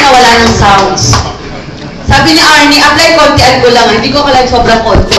na wala ng sounds. Sabi ni Arnie, apply kontian ko lang. Hindi ko akala sobrang konti.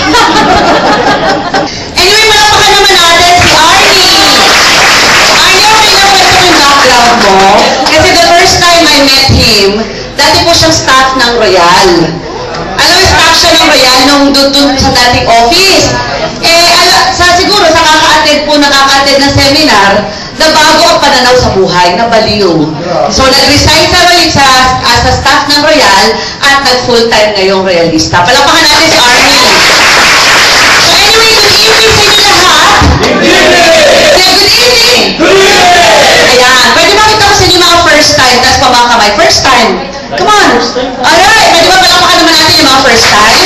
Anyway, malapakan naman natin si Arnie. Arnie, okay na kwento yung background mo. Kasi the first time I met him, dati po siyang staff ng Royal. Alam mo, staff siya ng Royal nung doon sa dating office. Siguro sa nakaka-attend ng seminar, na bago ang pananaw sa buhay, na baliw. So, nag-resign sa as a staff ng Royal at nag-full-time ngayong Royalista. Palapakan natin si Arnie. So, anyway, good evening sa inyo lahat. Good evening! Ayan. Pwede ba kita ko sa inyo mga first time, tapos pamakamay. First time. Come on. Alright. Pwede ba palapakan naman natin yung mga first time?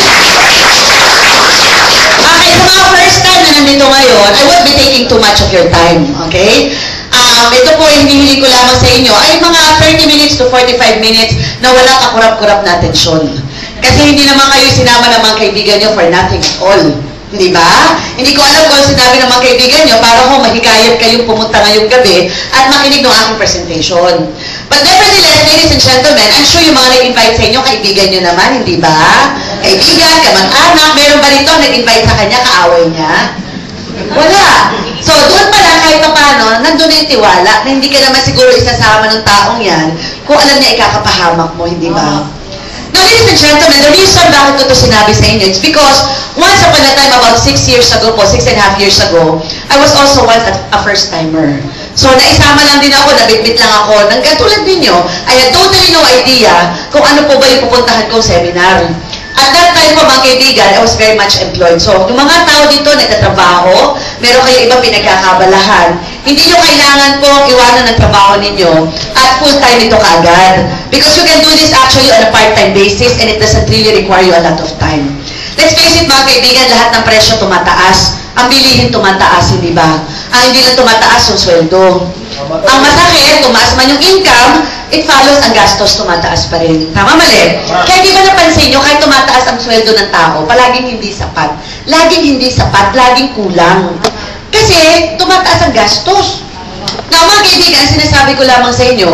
Okay, sa mga first time na nandito ngayon, I won't be taking too much of your time, okay? Ito po, hinihiling ko lamang sa inyo ay mga 30 minutes to 45 minutes na walang kakurap-kurap na atensyon. Kasi hindi naman kayo sinama ng mga kaibigan nyo for nothing at all. Hindi ba? Hindi ko alam kung sinabi ng mga kaibigan nyo para kung mahikayat kayong pumunta ngayong gabi at makinig ng aking presentation. But nevertheless, ladies and gentlemen, I'm sure yung mga nag-invite sa inyo, kaibigan nyo naman, hindi ba? Kaibigan, kamag-anak, meron ba rito nag-invite sa kanya, kaaway niya? Wala. So, doon pala, kahit pa paano, nandun na yung tiwala na hindi ka naman siguro isasama ng taong yan kung alam niya ikakapahamak mo, hindi ba? Now, ladies and gentlemen, the reason bakit ko ito sinabi sa inyo is because once upon a time, about 6 years ago po, 6.5 years ago, I was also once a first-timer. So, naisama lang din ako, nabitbit lang ako, nang katulad ninyo, I had totally no idea kung ano po ba yung pupuntahan kong seminar. At that time po, mga kaibigan, I was very much employed. So, yung mga tao dito, nagtatrabaho, meron kayo ibang pinagkakabalahan. Hindi nyo kailangan pong iwanan ng trabaho ninyo at full-time ito kaagad. Because you can do this actually on a part-time basis and it doesn't really require you a lot of time. Let's face it, mga kaibigan, lahat ng presyo tumataas. Ang bilihin tumataas, hindi ba? Ang hindi lang tumataas yung sweldo. Ang masakit, tumaas man yung income, it follows ang gastos, tumataas pa rin. Tama, mali? Kaya di ba napansin nyo, kahit tumataas ang sweldo ng tao, palaging hindi sapat. Laging hindi sapat, laging kulang. Kasi, tumataas ang gastos. Now, mga kaibigan, sinasabi ko lamang sa inyo,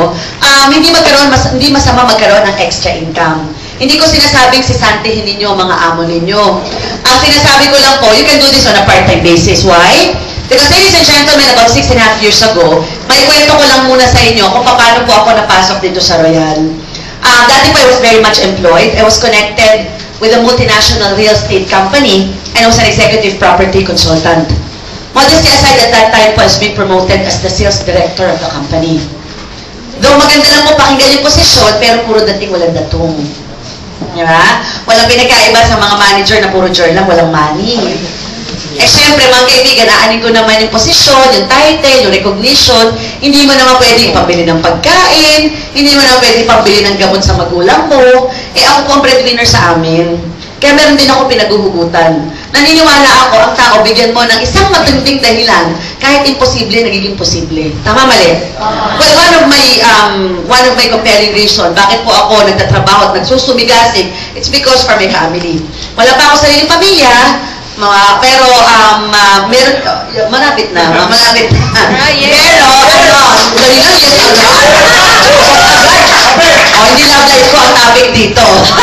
hindi masama magkaroon ng extra income. Hindi ko sinasabing sisantihin ninyo ang mga amo ninyo. Ang sinasabi ko lang po, you can do this on a part-time basis. Why? Because ladies and gentlemen, about 6.5 years ago, may kwento ko lang muna sa inyo kung paano po ako napasok dito sa Royal. Dati po, I was very much employed. I was connected with a multinational real estate company and I was an executive property consultant. Modesty aside, at that time po, I was being promoted as the sales director of the company. Though maganda lang po pakinggan yung posisyon, pero puro dating walang datong. Diba? Walang pinagkaiba sa mga manager na puro journal, walang money. Eh, syempre, mga kaibigan, aanin ko naman yung posisyon, yung title, yung recognition. Hindi mo naman pwede ipambili ng pagkain, hindi mo naman pwede ipambili ng gamot sa magulang mo. Eh, ako po ang breadwinner sa amin. Kaya meron din ako pinaguhugutan. Naniniwala ako, ang tao, bigyan mo ng isang matinding dahilan, kahit imposible, nagiging posible. Tama, mali? Well, one of my compelling reason, bakit po ako nagtatrabaho at nagsusumigasig, it's because for my family. Wala pa ako sariling pamilya, pero meron, malapit na. Pero, dali lang yes or no? Hindi love life ko ang topic dito.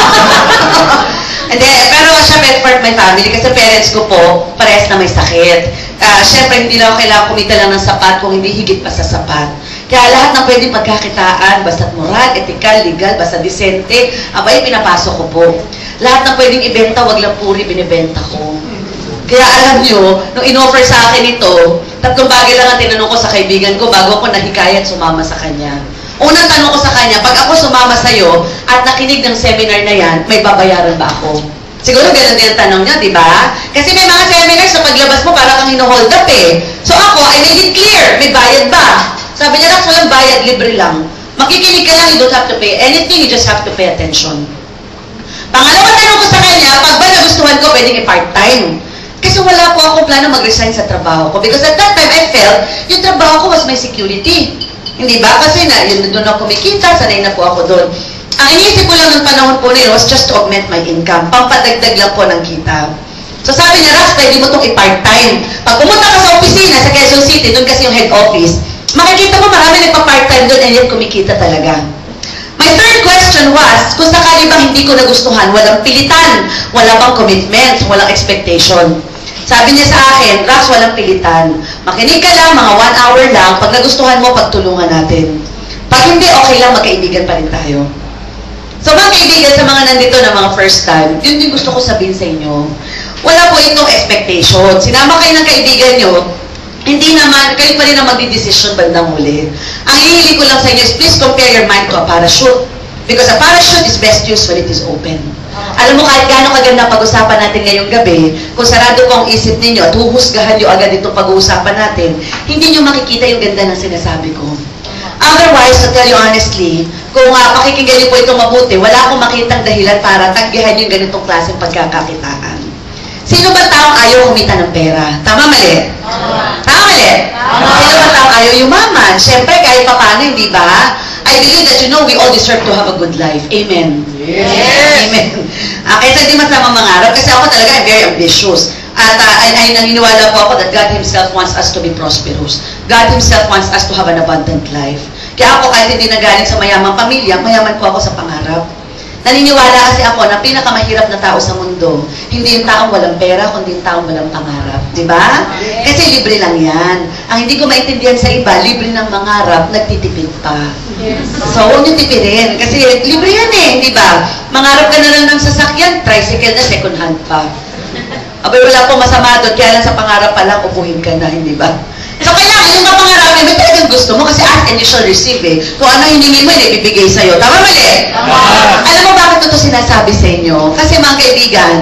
Pero syempre, for my family, kasi parents ko po, parehas na may sakit. Syempre, hindi lang kailangan kumita lang ng sapat kung hindi higit pa sa sapat. Kaya lahat ng pwedeng pagkakitaan, basta't moral, ethical, legal, basta disente, abay, pinapasok ko po. Lahat ng pwedeng ibenta, wag lang puri, binibenta ko. Kaya alam nyo, nung in-offer sa akin ito, 3 bagay lang ang tinanong ko sa kaibigan ko bago ako nahikayat sumama sa kanya. Unang tanong ko sa kanya, pag ako sumama sa'yo at nakinig ng seminar na yan, may babayaran ba ako? Siguro ganun din ang tanong niya, di ba? Kasi may mga seminars na paglabas mo, parang kang hino-hold up eh. So ako, I made it clear, may bayad ba? Sabi niya, Rax, walang bayad, libre lang. Makikinig ka lang, you don't have to pay anything, you just have to pay attention. Pangalawang tanong ko sa kanya, pag ba nagustuhan ko, pwedeng i-part-time. Kasi wala po akong plano mag-resign sa trabaho ko. Because at that time, I felt, yung trabaho ko was my security. Hindi ba? Kasi yun doon ako kumikita, sanay na po ako doon. Ang iniisip ko lang ng panahon po na yun was just to augment my income. Pampadagdag lang po ng kita. So sabi niya, Rax, pwede mo itong i-part-time. Pag pumunta ka sa opisina, sa Quezon City, doon kasi yung head office, makikita mo marami nagpa-part-time doon and yet kumikita talaga. My third question was, kung sakali bang hindi ko nagustuhan, walang pilitan, wala bang commitment, walang expectation. Sabi niya sa akin, Rax, walang pilitan. Makinig ka lang, mga 1 hour lang. Pag nagustuhan mo, pagtulungan natin. Pag hindi, okay lang, magkaibigan pa rin tayo. So mga kaibigan, sa mga nandito na mga first time, yun din gusto ko sabihin sa inyo. Wala po itong expectation. Sinama kayo ng kaibigan nyo, hindi naman, kayo pa rin ang magdidesisyon bandang huli. Ang hihili ko lang sa inyo is please compare your mind to a parachute. Because a parachute is best used when it is open. Alam mo, kahit gaano kaganda pag-usapan natin ngayong gabi, kung sarado ko ang isip ninyo at huhusgahan nyo agad itong pag-uusapan natin, hindi nyo makikita yung ganda ng sinasabi ko. Otherwise, to tell you honestly, kung pakikinggan nyo po itong mabuti, wala akong makitang dahilan para tanggihan yung ganitong klaseng pagkakakitaan. Sino ba taong ayaw kumita ng pera? Tama, mali? Tama, mali? Sino ba taong ayaw yumaman? Siyempre, kahit paano, hindi ba? I believe that we all deserve to have a good life. Amen? Yes. Amen. Kaya hindi masama mangarap, kasi ako talaga I'm very ambitious. At ay naniniwala po ako that God Himself wants us to be prosperous. God Himself wants us to have an abundant life. Kaya ako, kahit hindi nagaling sa mayamang pamilya, mayaman po ako sa pangarap. Naniniwala kasi ako na pinakamahirap na tao sa mundo, hindi yung taong walang pera, kundi yung taong walang pangarap. Diba? Kasi libre lang yan. Ang hindi ko maintindihan sa iba, libre ng mangarap, nagtitipid pa. So, huwag nyo tipirin. Kasi libre yan eh, di ba? Mangarap ka na lang ng sasakyan, tricycle na, second hand pa. Abay, wala pong masama doon, kaya lang sa pangarap pa lang, upuhin ka na, hindi ba? So, kailangan yung mapangarapin, may talagang gusto mo kasi ask and you shall receive eh. Kung ano hiningi mo, ibibigay sa'yo. Tama, mali? Alam mo bakit ito sinasabi sa inyo? Kasi mga kaibigan,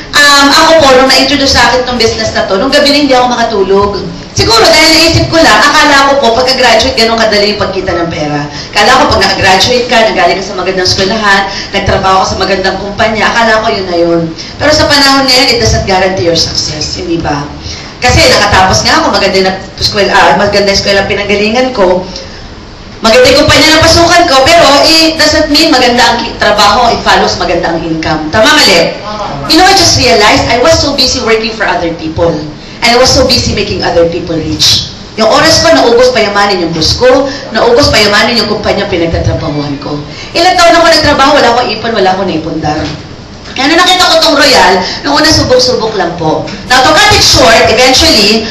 ako po, nung na-introduce sa akin itong business na to, nung gabi na hindi ako makatulog. Siguro, dahil naisip ko lang, akala ko po, pagka-graduate, ganun kadali yung pagkita ng pera. Akala ko, pag naka-graduate ka, nagaling ka sa magandang eskwelahan, nagtrabaho ka sa magandang kumpanya, akala ko yun na yun. Pero sa panahon ngayon, it doesn't guarantee your success, hindi ba? Kasi nakatapos nga ako, maganda eskwela pinanggalingan ko, maganda yung kumpanya na pasukan ko, pero it doesn't mean maganda ang trabaho, it follows maganda ang income. Tama, mali? You know, I just realized I was so busy working for other people. And I was so busy making other people rich. Yung oras ko, naubos payamanin yung boss ko, naubos payamanin yung kumpanya pinagtatrabahuhan ko. Ilang taon ako nagtrabaho, wala akong ipon, wala akong naipundar. Kaya nung nakita ko itong Royal, nung una subok-subok lang po. Now, to cut it short, eventually,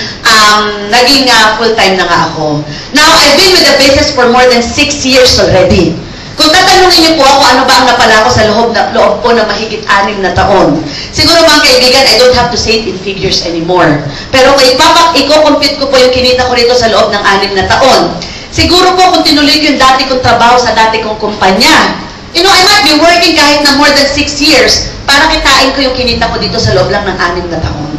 naging full-time na nga ako. Now, I've been with the business for more than 6 years already. Kung tatanungin niyo po ako, ano ba ang napala ko sa loob po na mahigit 6 na taon? Siguro mga kaibigan, I don't have to say it in figures anymore. Pero kung i-compute ko po yung kinita ko rito sa loob ng 6 na taon, siguro po kung tinuloy ko yung dati kong trabaho sa dati kong kumpanya, you know, I might be working kahit na more than 6 years para kitain ko yung kinita ko dito sa loob lang ng 6 na taon.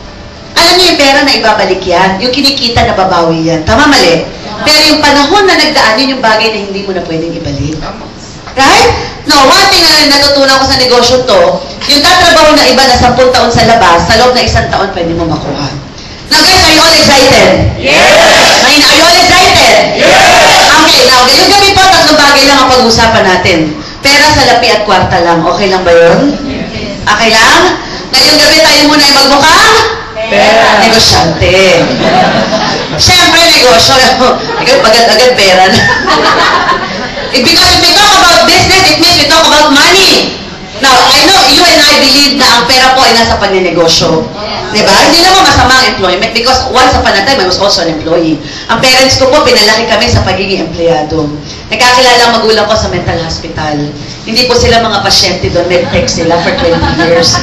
Alam niyo yung pera na ibabalik yan, yung kinikita na babawi yan. Tama, mali? Pero yung panahon na nagdaan, yun yung bagay na hindi mo na pwedeng ibalik. Right? No, one thing na natutunan ko sa negosyo to, yung tatrabaho na iba na 10 taon sa labas, sa loob na 1 taon pwede mo makuha. Now guys, are you all excited? Yes! Are you all excited? Yes! Okay, now, ngayong gabi po, 3 bagay lang ang pag-uusapan natin. Pera, salapi at kwarta lang. Okay lang ba yun? Yes. Okay lang? Ngayong gabi tayo muna ay magmukhang? Pera. Negosyante. Siyempre, negosyo. Agad pera na. Because if we talk about business, it means we talk about money. Now, I know you and I believe na ang pera po ay nasa paninegosyo. Diba? Hindi naman masama ang employment because once upon a time, I was also an employee. Ang parents ko po, pinalaki kami sa pagiging empleyado. Nagkakilala ang magulang ko sa mental hospital. Hindi po sila mga pasyente doon, medtech sila for 20 years.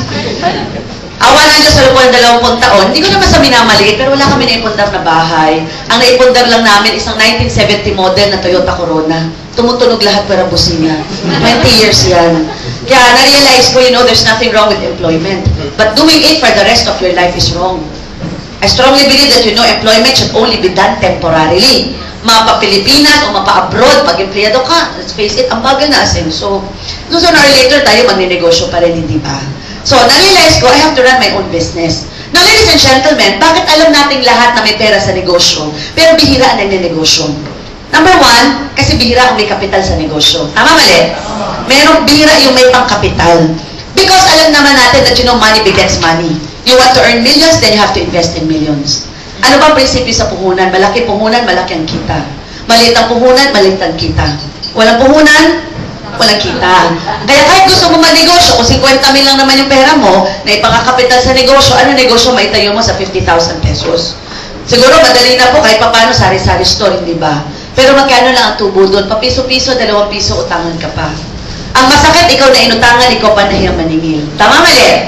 Awa na Diyos sa loob ng 20 taon, hindi ko naman sa minamaliit, pero wala kami naipundar na bahay. Ang naipundar lang namin isang 1970 model na Toyota Corona. Tumutunog lahat para busina. 20 years yan. Kaya na-realize ko, you know, there's nothing wrong with employment. But doing it for the rest of your life is wrong. I strongly believe that, you know, employment should only be done temporarily. Mapa-Pilipinas o mapa-abroad, pag empleyado ka, let's face it, ang bagal na asenso. So, sooner or later, tayo magninegosyo pa rin, hindi ba? So, na-realize ko, I have to run my own business. Now, ladies and gentlemen, bakit alam nating lahat na may pera sa negosyo, pero bihira ang nagnenegosyo? Number 1, kasi bihira ang may kapital sa negosyo. Tama, mali? Merong bihira yung may pang-kapital. Because alam naman natin that, you know, money begets money. You want to earn millions, then you have to invest in millions. Ano ba ang prinsipyo sa puhunan? Malaki puhunan, malaki ang kita. Maliit ang puhunan, maliit ang kita. Walang puhunan, walang kita. Kaya kahit gusto mo magnegosyo, kung 50 mil lang naman yung pera mo, na ipangakapital sa negosyo, ano negosyo maitayo mo sa 50,000 pesos? Siguro madali na po, kahit paano sari-sari store, hindi ba? Pero magkano lang ang tubo doon? Papiso-piso, 2 piso, utangan ka pa. Ang masakit, ikaw na inutangan, ikaw pa nahiyang maningil. Tama, mali?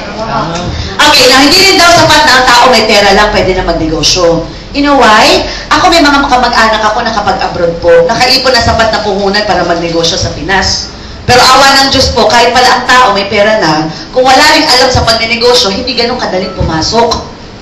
Okay, na hindi rin daw sapat na ang tao may pera lang, pwede na magnegosyo. You know why? Ako may mga kamag-anak ako na kapag abroad po, nakaipon na sapat na puhunan para magnegosyo sa Pinas. Pero awa ng Diyos po, kahit pala ang tao may pera na, kung wala rin alam sa pagnenegosyo, hindi ganun kadaling pumasok.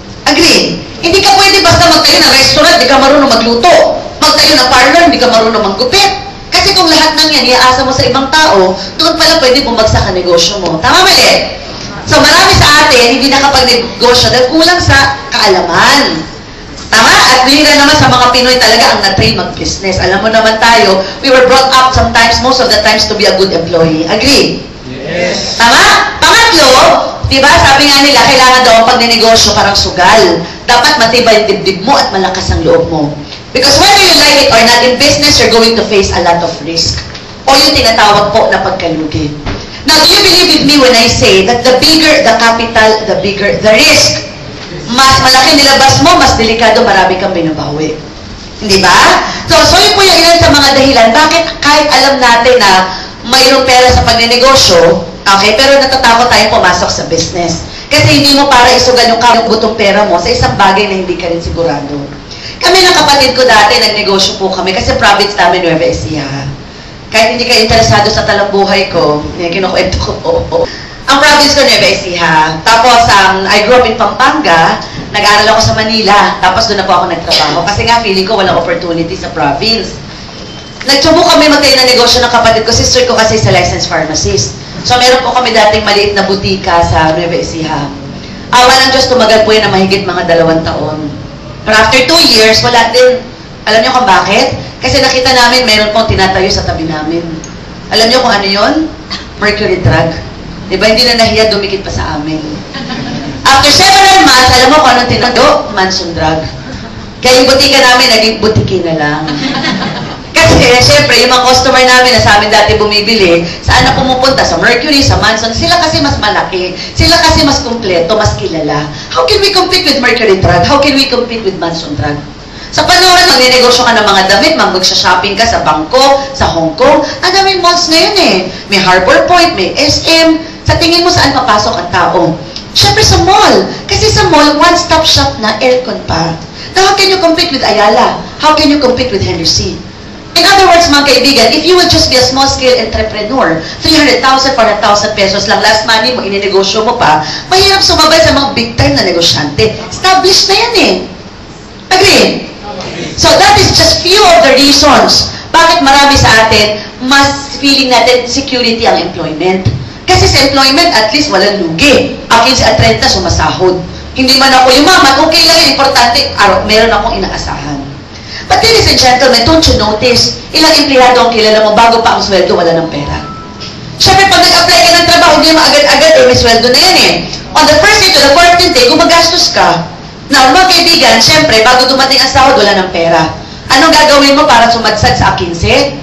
Agree? Hindi ka pwede basta magtayo ng restaurant, hindi ka marunong magluto. Magtayo ng parlor, hindi ka marunong manggupit. Kasi kung lahat ng yan, iaasa mo sa ibang tao, doon pala pwede bumagsak ang negosyo mo. Tama, mali? So marami sa atin, hindi nakapag-negosyo dahil kulang sa kaalaman. Tama? At lira naman sa mga Pinoy talaga ang na-train mag-business. Alam mo naman tayo, we were brought up sometimes, most of the times, to be a good employee. Agree? Yes. Tama? Pangatlo, diba, sabi nga nila, kailangan daw ang pagnenegosyo parang sugal. Dapat matibay yung dibdib mo at malakas ang loob mo. Because whether you like it or not, in business, you're going to face a lot of risk. O yung tinatawag po na pagkalugi. Now, do you believe with me when I say that the bigger the capital, the bigger the risk? Mas malaki nilabas mo, mas delikado, marami kang binabawi. Hindi ba? So yun po yung ilan sa mga dahilan. Bakit kahit alam natin na mayroong pera sa pagnenegosyo, okay, pero natatakot tayong pumasok sa business. Kasi hindi mo para isugal yung butong pera mo sa isang bagay na hindi ka rin sigurado. Kami ng kapatid ko dati, nagnegosyo po kami kasi province namin Nueva Ecija. Kahit hindi ka interesado sa talambuhay ko, kinukwento ko po. Ang province ko, Nueva Ecija. Tapos, I grew up in Pampanga. Nag-aaral ako sa Manila. Tapos, doon na po ako nagtrabaho. Kasi nga, feeling ko walang opportunity sa province. Nagsubo kami magtayo ng negosyo ng kapatid ko. Sister ko kasi sa licensed pharmacist. So, meron po kami dating maliit na butika sa Nueva Ecija. Awa ng Diyos, tumagal po yan na mahigit mga 2 taon. Pero after 2 years, wala din. Alam niyo kung bakit? Kasi nakita namin, meron pong tinatayo sa tabi namin. Alam niyo kung ano yun? Mercury drug. Diba, hindi na nahiya, dumikit pa sa amin. After several months, alam mo kung anong tinago? Manson drug. Kaya yung butika namin, naging butiki na lang. Kasi, syempre, yung mga customer namin na sa amin dati bumibili, saan na pumupunta? Sa Mercury, sa Manson. Sila kasi mas malaki. Sila kasi mas kumpleto, mas kilala. How can we compete with Mercury drug? How can we compete with Manson drug? Sa panahon, magninegosyo ka ng mga damit, mag-shopping ka sa Bangkok, sa Hong Kong, ang daming malls ngayon eh. May Harbor Point, may SM. Sa tingin mo saan papasok ang tao? Siyempre sa mall. Kasi sa mall, one-stop shop na aircon pa. Now, how can you compete with Ayala? How can you compete with Henry C? In other words, mga kaibigan, if you will just be a small-scale entrepreneur, 300,000, 400,000 pesos lang, last money mo, ininegosyo mo pa, mahirap sumabay sa mga big-time na negosyante. Established na yan eh. Agree? So that is just few of the reasons bakit marami sa atin mas feeling natin security ang employment. Kasi sa employment, at least walang lugi. Akin si at 30 sumasahod. Hindi man ako yumaman, okay lang yun, importante, meron akong inaasahan. But ladies and gentlemen, don't you notice, ilang empleyado ang kilala mo bago pa ang sweldo, wala ng pera. Siyempre, pag nag-apply ka ng trabaho, hindi mo agad-agad, may sweldo na yan eh. On the first day to the 14th day, gumagastos ka. Now, mga kaibigan, siyempre, bago dumating ang sahod, wala ng pera. Anong gagawin mo para sumadsad sa 15?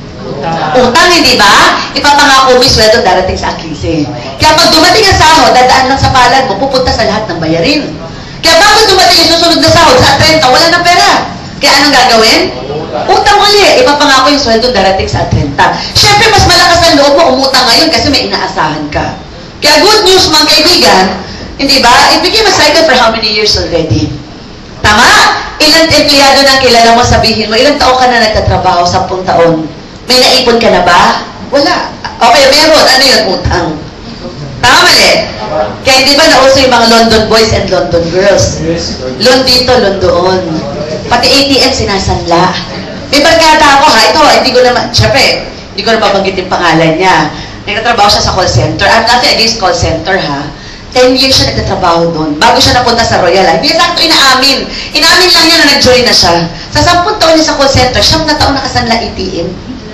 Utang, hindi ba? Ipapangako mo yung sweldo darating sa 15. Kaya pag dumating ang sahod, dadaan lang sa palad mo, pupunta sa lahat ng bayarin. Kaya bago dumating yung susunod na sahod, sa 30, wala ng pera. Kaya anong gagawin? Utang uli. Ipapangako yung sweldo darating sa 30. Siyempre, mas malakas ang loob mo umutang ngayon kasi may inaasahan ka. Kaya good news, mga kaibigan, hindi ba? It became a cycle for how many years already? Tama? Ilang empleyado na kilala mo, sabihin mo, ilang taon ka na nagtatrabaho? 10 taon. May naipon ka na ba? Wala. Okay, meron. Ano yun? Utang. Tama, mali? Kaya hindi ba nauso yung mga London boys and London girls? Loan dito, loan doon. Pati ATM sinasanla. May barkada ako ha. Ito, hindi ko naman, syempre, hindi ko na mabanggit yung pangalan niya. Nagtatrabaho siya sa call center. I'm nothing against call center ha. 10 years siya nagtatrabaho doon. Bago siya napunta sa Royal. Hindi sakto inaamin. Inaamin lang niya na nag-join na siya. Sa 10 taon niya sa call center, 9 na taon nakasanla ATM.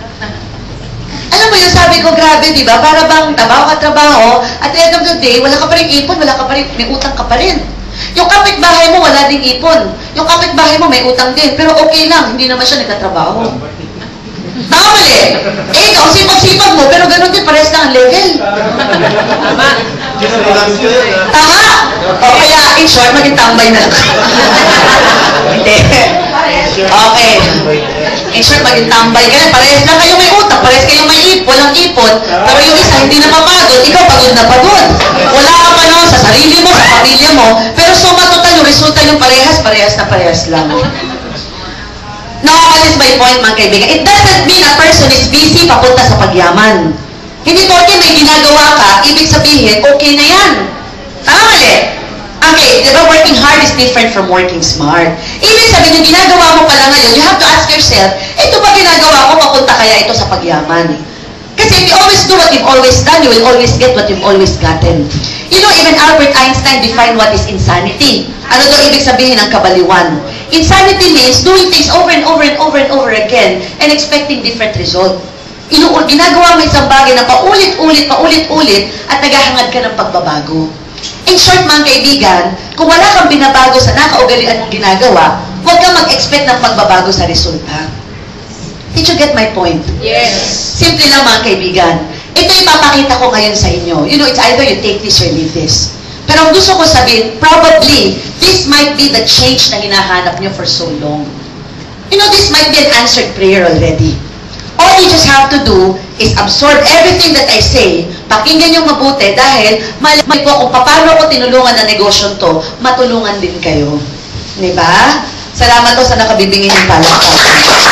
Alam mo yun, sabi ko, grabe, di ba? Para bang trabaho, at the end of the day, wala ka pa rin ipon, wala ka pa rin, may utang ka pa rin. Yung kapitbahay mo, wala ding ipon. Yung kapitbahay mo, may utang din. Pero okay lang, hindi naman siya nagtatrabaho. Tama mali. Eh, ikaw, sipag-sipag mo, pero ang level. Tama. Tama! O kaya, in short, maging tambay na lang. Hindi. Okay. In short, maging tambay ka na. Parehas lang kayo may utak. Parehas kayo may walang ipon. Pero yung isa, hindi na mapagod. Ikaw, pagod na pagod. Wala ka pa noon sa sarili mo, sa pamilya mo. Pero suma total, yung resulta yung parehas na parehas lang. Now, what is my point, mga kaibigan? It doesn't mean a person is busy papunta sa pagyaman. Hindi porke may ginagawa ka, ibig sabihin, okay na yan. Tama mali? Okay, di ba working hard is different from working smart. Ibig sabihin, yung ginagawa mo pala ngayon, you have to ask yourself, ito ba ginagawa ko, papunta kaya ito sa pagyaman? Kasi if you always do what you've always done, you will always get what you've always gotten. You know, even Albert Einstein defined what is insanity. Ano daw ibig sabihin ng kabaliwan? Insanity means doing things over and over and over and over again and expecting different result. Ginagawa mo isang bagay na paulit-ulit at naghahangad ka ng pagbabago. In short, mga kaibigan, kung wala kang binabago sa nakaugalian mong ginagawa, huwag kang mag-expect ng pagbabago sa resulta. Did you get my point? Yes. Simple lang, mga kaibigan. Ito ipapakita ko ngayon sa inyo. You know, it's either you take this or leave this. Pero ang gusto ko sabihin, probably, this might be the change na hinahanap nyo for so long. You know, this might be an answered prayer already. All you just have to do is absorb everything that I say. Pakinggan nyo mabuti dahil malay ko kung paano ko tinulungan na negosyo to, matulungan din kayo. Diba? Salamat to sa nakabibingin ng palakpakan.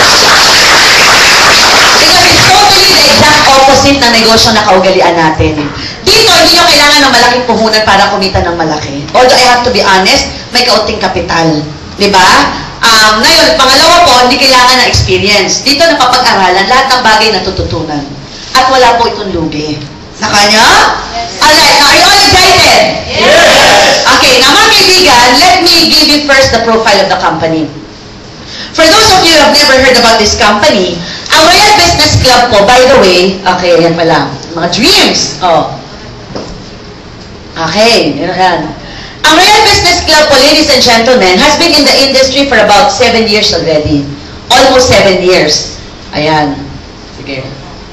Because it's totally the exact opposite ng negosyo na kaugalian natin. Dito, hindi nyo kailangan ng malaking puhunan para kumita ng malaki. Although I have to be honest, may kaunting kapital. Diba? Ngayon, pangalawa po, hindi kailangan ng experience. Dito napapag-aralan lahat ng bagay na tututunan. At wala po itong lugi. Nakanya? Yes. Alright, now are you all excited? Yes! Okay, now mga kaibigan, let me give you first the profile of the company. For those of you who have never heard about this company, ang Royal Business Club po, by the way, okay, yan pala, mga dreams. Oh. Okay, yan. Ang Royal Business Club po, ladies and gentlemen, has been in the industry for about 7 years already. Almost 7 years. Ayan. Sige.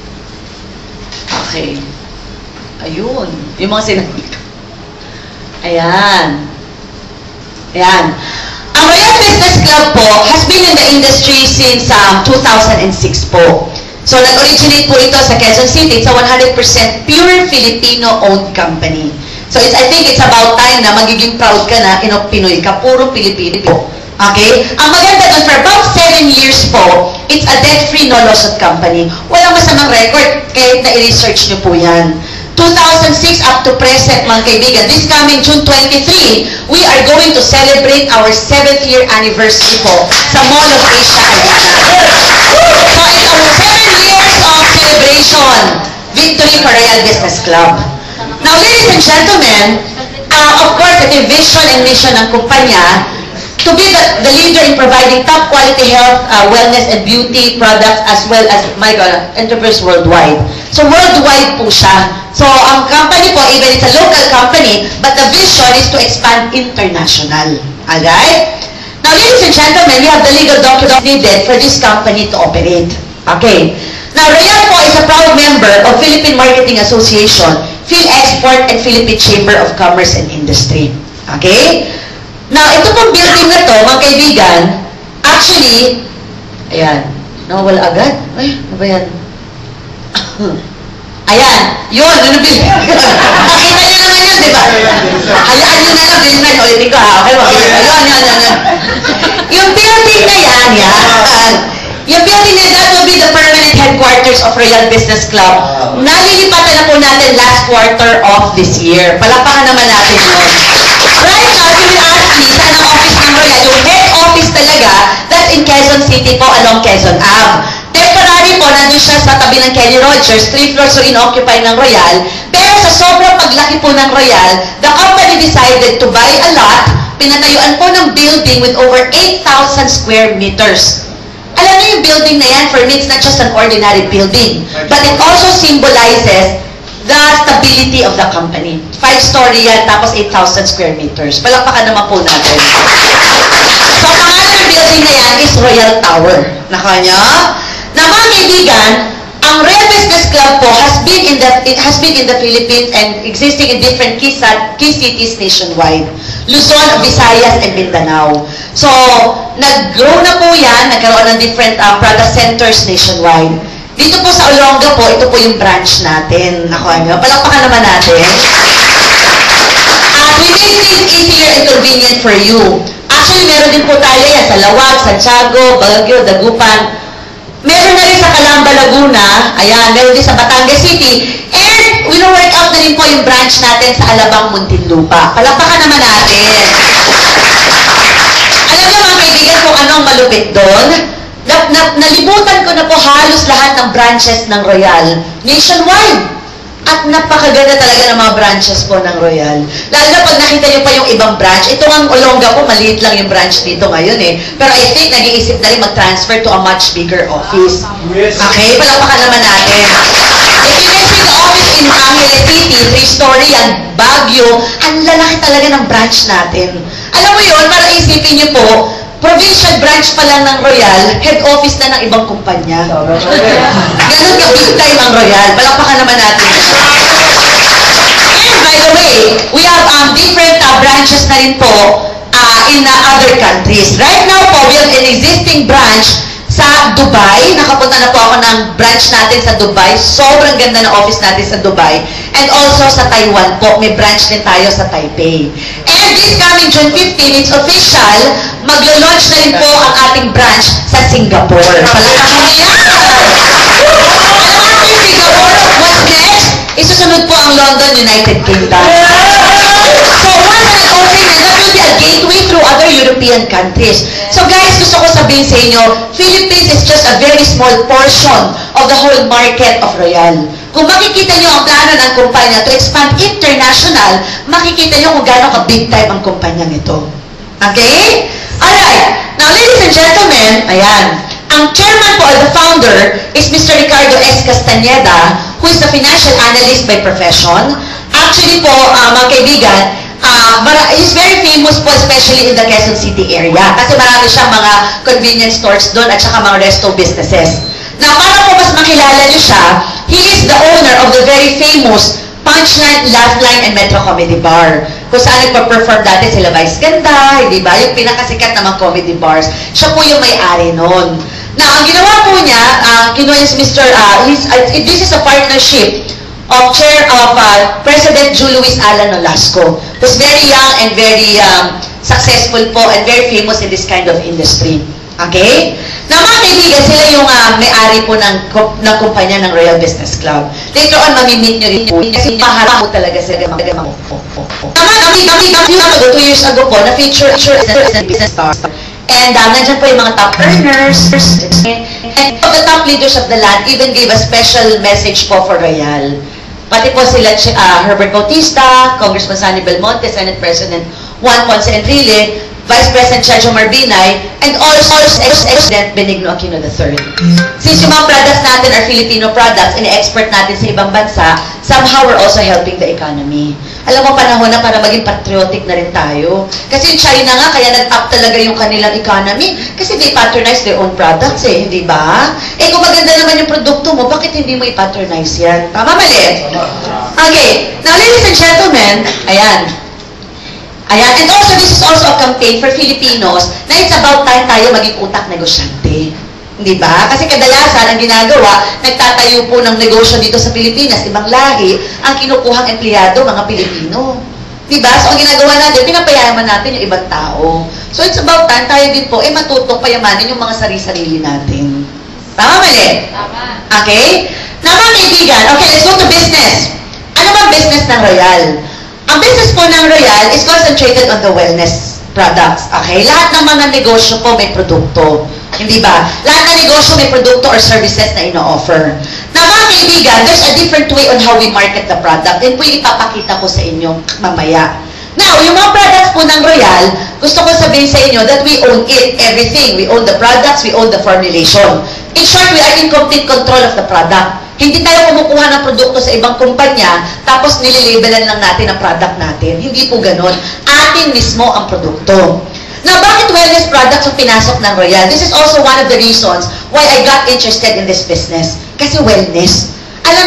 Okay. Ayun. Yung mga sinabi ko. Ayan. Ayan. Ang Royal Business Club po has been in the industry since 2006 po. So, nag-originate po ito sa Quezon City. It's a 100% pure Filipino-owned company. So, I think it's about time na magiging proud ka na, Pinoy ka, puro Pilipino po. Okay? Ang maganda doon, for about 7 years po, it's a debt-free, no-lawsuit company. Walang masamang record, kahit na i-research nyo po yan. 2006 up to present, mga kaibigan, this coming June 23, we are going to celebrate our 7th year anniversary po sa Mall of Asia Arena. So, it's our 7 years of celebration. Victory for Royal Business Club. Now, ladies and gentlemen, of course, ito yung vision and mission ng kumpanya to be the leader in providing top quality health, wellness, and beauty products as well as, my God, enterprise worldwide. So, worldwide po siya. So, ang company po, even it's a local company, but the vision is to expand international. Alright? Now, ladies and gentlemen, we have the legal documents needed for this company to operate. Okay. Now, Royal po is a proud member of Philippine Marketing Association, PhilExport, and Philippine Chamber of Commerce and Industry. Okay? Now, ito pong building na to, mga kaibigan, actually, ayan, nawawala agad. Ay, ano ba yan? Ayan, yun, ano building? Nakita niyo naman yun, di ba? Hayaan nyo na lang, bilhin na nyo. Ulitin ko ha, okay ba? Yun. Yung building na yan, yung building na that will be the permanent headquarters of Royal Business Club. Nalilipatan na po natin last quarter of this year. Palakpakan naman natin yun. Right now, you will ask me, saan ang office ng Royal? Yung head office talaga, that's in Quezon City po, along Quezon Ave. Temporary po, nandun siya sa tabi ng Kenny Rogers, 3 floors so in-occupy ng Royal. Pero sa sobrang paglaki po ng Royal, the company decided to buy a lot, pinatayuan po ng building with over 8,000 square meters. Alam niyo yung building na yan, for me, it's not just an ordinary building, but it also symbolizes the stability of the company. 5-story yan, tapos 8,000 square meters. Palakpakan naman po natin. So, ang pangalan ng building na yan is Royal Tower. Nakanya? Na mga kaibigan, ang Royal Business Club po has been in the Philippines and existing in different key cities nationwide. Luzon, Visayas, and Mindanao. So, nag-grow na po yan, nagkaroon ng different product centers nationwide. Dito po sa Olonga po, ito po yung branch natin. Palakpakan naman natin. We make things easier and convenient for you. Actually, meron din po tayo yan sa Lawag, Santiago, Baguio, Dagupan. Meron na rin sa Calamba, Laguna. Ayan, meron din sa Batangas City. And, wino-work out na rin po yung branch natin sa Alabang, Muntinlupa. Palakpakan naman natin. Alam niyo mga kaibigan kung anong malupit doon? Nalibutan ko na po halos lahat ng branches ng Royal. Nationwide. At napakaganda talaga ng mga branches po ng Royal. Lalo na pag nakita niyo pa yung ibang branch, ito ang Olonga po, maliit lang yung branch dito ngayon eh. Pero I think nag-iisip na rin mag-transfer to a much bigger office. Okay, palakpakan naman natin. If you can see the office in Angeles City, 3-story yan, Baguio, ang lalaki talaga ng branch natin. Alam mo yun, para isipin niyo po, provincial branch pa lang ng Royal, head office na ng ibang kumpanya. Ganun ka big time ang Royal. Palakpakan naman natin. And by the way, we have different branches na rin po in other countries. Right now po, we have an existing branch sa Dubai. Nakapunta na po ako ng branch natin sa Dubai. Sobrang ganda ng office natin sa Dubai. And also sa Taiwan po, may branch din tayo sa Taipei. And this coming June 15, it's official, maglo-launch na rin po ang ating branch sa Singapore. Palakpakan niya! Singapore, what's next? Isusunod po ang London, United Kingdom. So once that open, that will be a gateway through other European countries. So guys, gusto ko sabihin sa inyo, Philippines is just a very small portion of the whole market of Royal. Kung makikita nyo ang plano ng kumpanya to expand international, makikita nyo kung gaano ka-big time ang kumpanya nito. Okay? Alright. Now, ladies and gentlemen, ayan. Ang chairman po, or the founder, is Mr. Ricardo S. Castañeda, who is a financial analyst by profession. Actually po, mga kaibigan, he's very famous po, especially in the Quezon City area. Kasi marami siyang mga convenience stores doon at saka mga resto businesses. Now, para po mas makilala niyo siya, he is the owner of the very famous Punchline, Laugh-Line, and Metro Comedy Bar. Kung saan nagpa-perform dati sila Vice Ganda, hindi ba? Yung pinakasikat na mga comedy bars. Siya po yung may-ari nun. Now, ang ginawa po niya, kinuha niya si Mr. This is a partnership of Chair of President Ju Luis Alan Nolasco, who's very young and very successful po and very famous in this kind of industry. Okay? Na mga kaibigan, sila yung may-ari po ng kumpanya ng Royal Business Club. Later on, mamimit nyo rin po. Kasi maharap po talaga sila mga kami 2 years ago po, na-feature as a business star. And nandyan po yung mga top earners. And the top leaders of the land even gave a special message po for Royal. Pati po sila Herbert Bautista, Congressman Sonny Belmonte, Senate President Juan Ponce Enrile, Vice President Chacho Marbinay, and also Ex-President Benigno Aquino III. Since yung mga products natin are Filipino products and export natin sa ibang bansa, somehow we're also helping the economy. Alam mo, panahon na para maging patriotic na rin tayo. Kasi yung China nga, kaya nag-up talaga yung kanilang economy. Kasi they patronize their own products eh, hindi ba? Eh, kung maganda naman yung produkto mo, bakit hindi mo i-patronize yan? Tama, mali? Okay. Now, ladies and gentlemen, ayan. Ayan. And also, this is also a campaign for Filipinos na it's about time tayo maging utak negosyante. Hindi ba? Kasi kadalasan, ang ginagawa, nagtatayo po ng negosyo dito sa Pilipinas, ibang lahi, ang kinukuhang empleyado, mga Pilipino. Di ba? So, ang ginagawa natin, pinapayaman natin yung ibang tao. So, it's about time tayo din po, matutong payamanin yung mga sarili-sarili natin. Tama, mali? Tama. Okay? Now, mga kaibigan, okay, let's go to business. Ano bang business ng Royal? Ang business po ng Royal is concentrated on the wellness products. Okay? Lahat ng mga negosyo po may produkto. Hindi ba? Lahat ng negosyo may produkto or services na ino-offer. Na mga kaibigan, there's a different way on how we market the product. And po ipapakita ko sa inyo mamaya. Now, yung mga products po ng Royal, gusto ko sabihin sa inyo that we own it, everything. We own the products, we own the formulation. In short, we are in complete control of the product. Hindi tayo kumukuha ng produkto sa ibang kumpanya, tapos nililibelan lang natin ang product natin. Hindi po ganun. Atin mismo ang produkto. Now, bakit wellness products ang pinasok ng Royal? This is also one of the reasons why I got interested in this business. Kasi wellness. Alam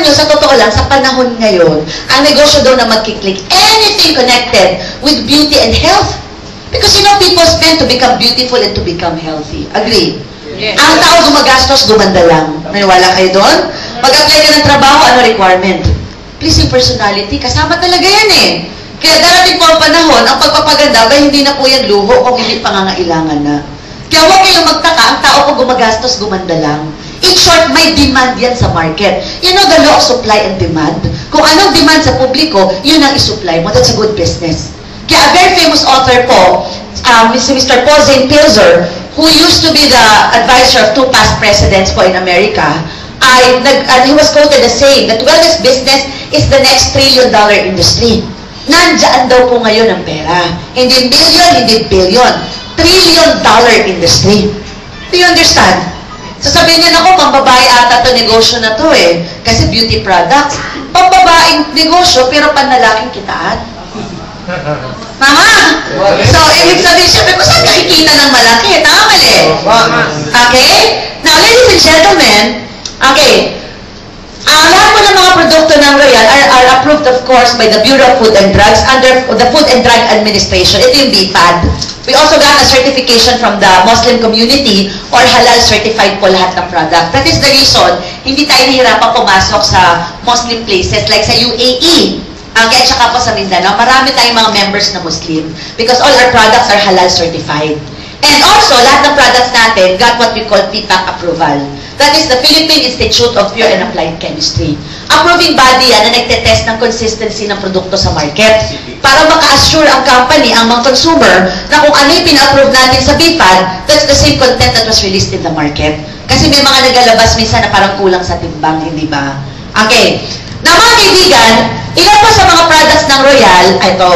nyo, sa totoo lang, sa panahon ngayon, ang negosyo daw na magkiklik, anything connected with beauty and health. Because you know, people spend to become beautiful and to become healthy. Agree? Yes. Ang tao gumagastos, gumanda lang. Naniwala kayo doon? Pag-apply ka ng trabaho, ano requirement? Pleasing personality, kasama talaga yan eh. Kaya darating po ang panahon, ang pagpapaganda, ba hindi na po yan luho kung hindi pangangailangan na. Kaya huwag kayong magtaka, ang tao po gumagastos, gumanda lang. In short, may demand yan sa market. You know the law of supply and demand? Kung anong demand sa publiko, yun ang isupply mo. That's a good business. Kaya a very famous author po, Mr. Paul Zane Pilzer, who used to be the advisor of 2 past presidents po in America, he was quoted as saying that wellness business is the next $1 trillion industry. Nandyan daw po ngayon ang pera. Hindi million, hindi billion. $1 trillion industry. Do you understand? Sasabihin niya, ako, pambabae ata to negosyo na to eh. Kasi beauty products. Pambabaeng negosyo, pero panlalaking kitaan. Mama! So, ibig sabihin, syempre, kung saan nakikita ng malaki? Tama mali? Okay? Now, ladies and gentlemen, okay, lahat po ng mga produkto ng Royal are approved, of course, by the Bureau of Food and Drugs under the Food and Drug Administration. Ito yung BFAD. We also got a certification from the Muslim community or halal certified po lahat ng product. That is the reason, hindi tayo nahirapan pumasok sa Muslim places like sa UAE. Kaya tsaka po sa Mindanao, marami tayong mga members na Muslim because all our products are halal certified. And also, lahat ng products natin got what we call PPAC approval. That is the Philippine Institute of Pure and Applied Chemistry. Approving body yan na nagtetest ng consistency ng produkto sa market para maka-assure ang company, ang mga consumer, na kung ano yung pina-approve natin sa BFAD, that's the same content that was released in the market. Kasi may mga nagalabas minsan na parang kulang sa timbang, hindi ba? Okay. Na mga kaibigan, ilan po sa mga products ng Royal,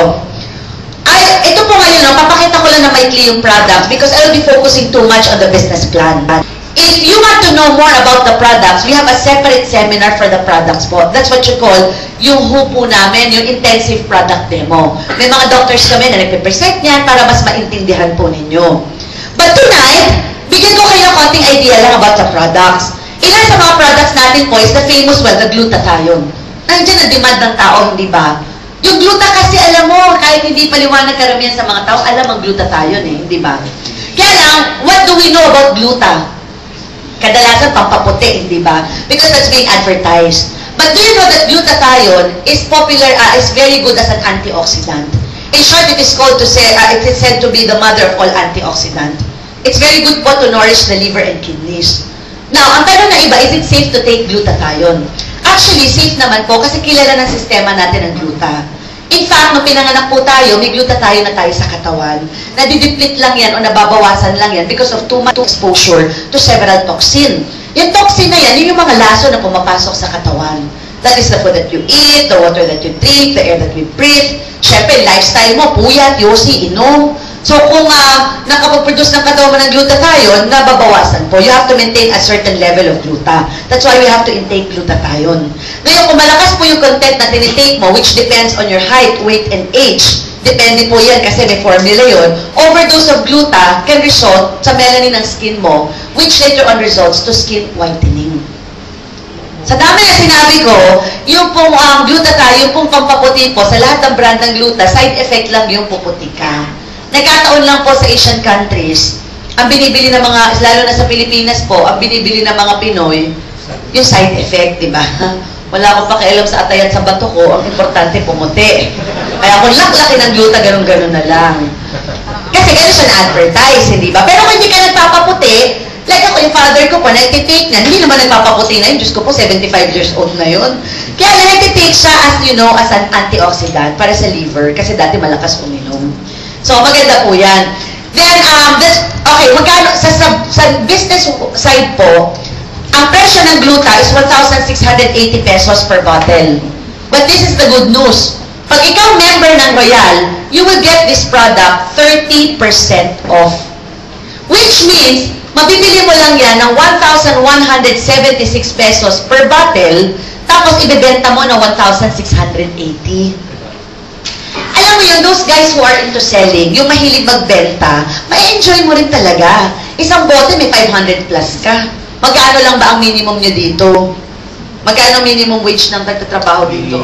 ito po ngayon, papakita ko lang na maikli yung products because I will be focusing too much on the business plan. If you want to know more about the products, we have a separate seminar for the products po. That's what you call yung HUPO namin, yung intensive product demo. May mga doctors kami na nagpe-present niyan para mas maintindihan po ninyo. But tonight, bigyan ko kayo ng konting idea lang about the products. Ilan sa mga products natin po is the famous, the glutathione. Nandiyan ang demand ng tao, hindi ba? Yung gluta kasi, alam mo, kahit hindi paliwanag karamihan sa mga tao, alam ang glutathione eh, hindi ba? Kaya lang, what do we know about gluta? Kadalasan pampaputi, hindi ba? Because that's being advertised. But do you know that glutathione is popular, is very good as an antioxidant? In short, it is called it is said to be the mother of all antioxidant. It's very good po to nourish the liver and kidneys. Now, ang tanong na iba, is it safe to take glutathione? Actually, safe naman po kasi kilala ng sistema natin ang gluta. In fact, nung pinanganak po tayo, may glutathione na tayo sa katawan. Nadideplete lang yan o nababawasan lang yan because of too much exposure to several toxin. Yung toxin na yan, yun yung mga laso na pumapasok sa katawan. That is the food that you eat, the water that you drink, the air that we breathe. Siyempre, lifestyle mo, puyat, yosi, inom. So, kung nakapag-produce ng katawan mo ng glutathione, nababawasan po. You have to maintain a certain level of gluta. That's why we have to intake glutathione. Ngayon, kung malakas po yung content na tinitake mo, which depends on your height, weight, and age, depende po yan kasi may formula yun, overdose of gluta can result sa melanin ng skin mo, which later on results to skin whitening. Sa dami na sinabi ko, yung pong glutathione, yung pong pampaputi po, sa lahat ng brand ng gluta, side effect lang yung puputi ka. Nagkataon lang po sa Asian countries, ang binibili ng mga, lalo na sa Pilipinas po, ang binibili ng mga Pinoy, yung side effect, di ba? Wala akong pakialam sa atayan sa bato ko, ang importante pumuti. Kaya kung laklakin ng gluta, ganun-ganun na lang. Kasi ganun siya na-advertise, hindi ba? Pero kung hindi ka nagpapaputi, like ako, yung father ko po, nagtitake na, hindi naman nagpapaputi na yun, Diyos ko po, 75 years old na yun. Kaya nagtitake siya as, as an antioxidant para sa liver, kasi dati malakas uminom. So, maganda po yan. Then, okay, magkano, sa business side po, ang presyo ng gluta is 1,680 pesos per bottle. But this is the good news. Pag ikaw member ng Royal, you will get this product 30% off. Which means, mabibili mo lang yan ng 1,176 pesos per bottle, tapos ibebenta mo ng 1,680. Alam mo yun, those guys who are into selling, yung mahilig magbenta, ma-enjoy mo rin talaga. Isang bote may 500 plus ka. Magkano lang ba ang minimum nyo dito? Magkano minimum wage ng nagtatrabaho dito?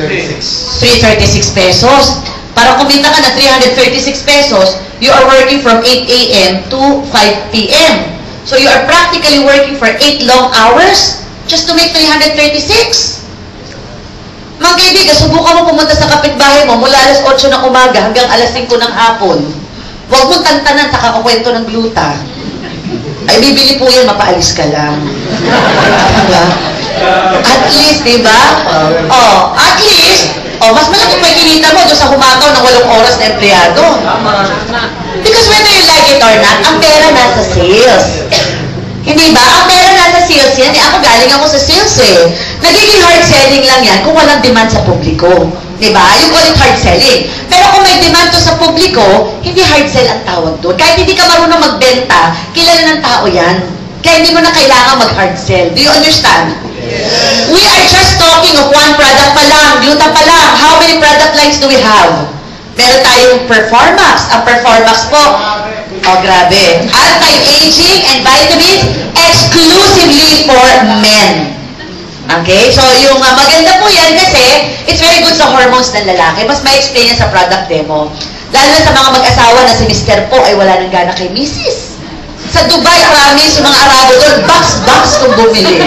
336. 336 pesos. Para kumita ka na 336 pesos, you are working from 8 a.m. to 5 p.m. So you are practically working for 8 long hours just to make 336. Mga kaibigan, subukan mo pumunta sa kapitbahay mo mula alas 8 ng umaga hanggang alas 5 ng hapon. Huwag mong tantanan, kakakwento ng gluta. Ay, bibili po yan, mapaalis ka lang. Diba? At least, diba? Oh, at least, mas malaki pa kinita mo doon sa humataw ng 8 oras na empleyado. Because whether you like it or not, ang pera nasa sales. Hindi ba? Ang pera nasa sales yan. Ako galing ako sa sales eh. Nagiging hard selling lang yan kung walang demand sa publiko. Diba? You call it hard selling. Pero kung may demand to sa publiko, hindi hard sell ang tawag doon. Kahit hindi ka marunong magbenta, kilala ng tao yan. Kaya hindi mo na kailangan mag-hard sell. Do you understand? Yes. We are just talking of one product pa lang, gluta pa lang. How many product lines do we have? Meron tayong Performax. Ang Performax po, grabe. Anti-aging and vitamins exclusively for men. Okay? So, yung maganda po yan kasi it's very good sa hormones ng lalaki. Mas may explain yan sa product demo. Lalo na sa mga mag-asawa na si Mr. po ay wala nang gana kay Mrs. Sa Dubai, promise, yung mga Arabo doon, box kung bumili.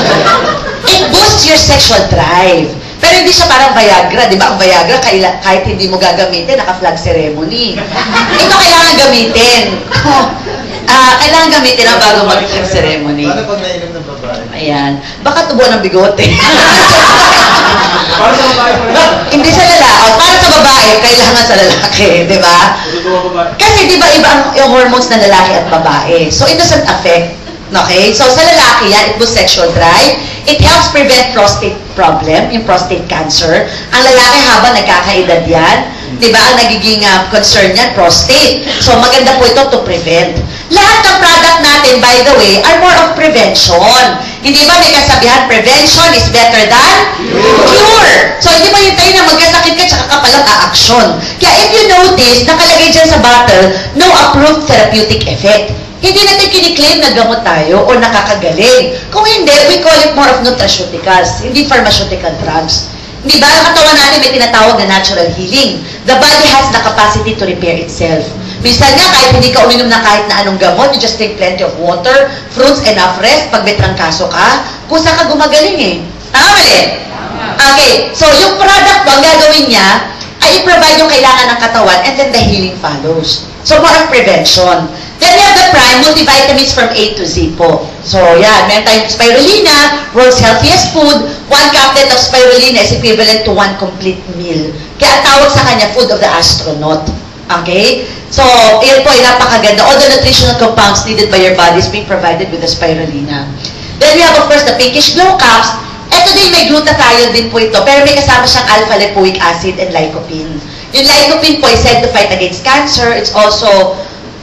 It boosts your sexual drive. Pero hindi siya parang Viagra. Di ba ang Viagra, kahit hindi mo gagamitin, naka-flag ceremony. Ito kailangan gamitin. Kailangan gamitin ang bago mag-flag ceremony. Paano pag nainom ng babae? Ayan. Baka tubo ng bigote. Para sa babae pa rin. Hindi sa lalaki. Para sa babae, kailangan sa lalaki. Di ba? Kasi di ba iba yung hormones ng lalaki at babae. So it doesn't affect. Okay? So sa lalaki yan, it boosts sexual drive. It helps prevent prostate problem, yung prostate cancer. Ang lalaki habang nagkakaedad yan, di ba, ang nagiging concern yan, prostate. So maganda po ito to prevent. Lahat ng product natin, by the way, are more of prevention. Hindi ba may kasabihan, prevention is better than cure. So hindi ba yung tayo na magkasakit ka, tsaka ka palang a-action. Kaya if you notice, nakalagay dyan sa bottle, no approved therapeutic effect. Hindi natin kiniklaim na gamot tayo o nakakagaling. Kung hindi, we call it more of nutraceuticals, hindi pharmaceutical drugs. Hindi ba, ang katawan natin may tinatawag na natural healing. The body has the capacity to repair itself. Minsan nga, kahit hindi ka uminom na kahit na anong gamot, you just drink plenty of water, fruits, enough rest, pag may trangkaso ka, kusa ka gumagaling eh. Tama mali? Okay, so yung product mo, ang gagawin niya, ay i-provide yung kailangan ng katawan and then the healing follows. So more of prevention. Then we have the Prime multivitamins from A to Z po. So yan, meron tayong spirulina, world's healthiest food. 1 caplet of spirulina is equivalent to 1 complete meal. Kaya ang tawag sa kanya, food of the astronaut. Okay? So, yun po ay napakaganda. All the nutritional compounds needed by your body is being provided with the spirulina. Then we have, of course, the Pinkish Glow Caps. Ito din, may glutathione din po ito, pero may kasama siyang alpha-lipoic acid and lycopene. Yung lycopene po is said to fight against cancer. It's also,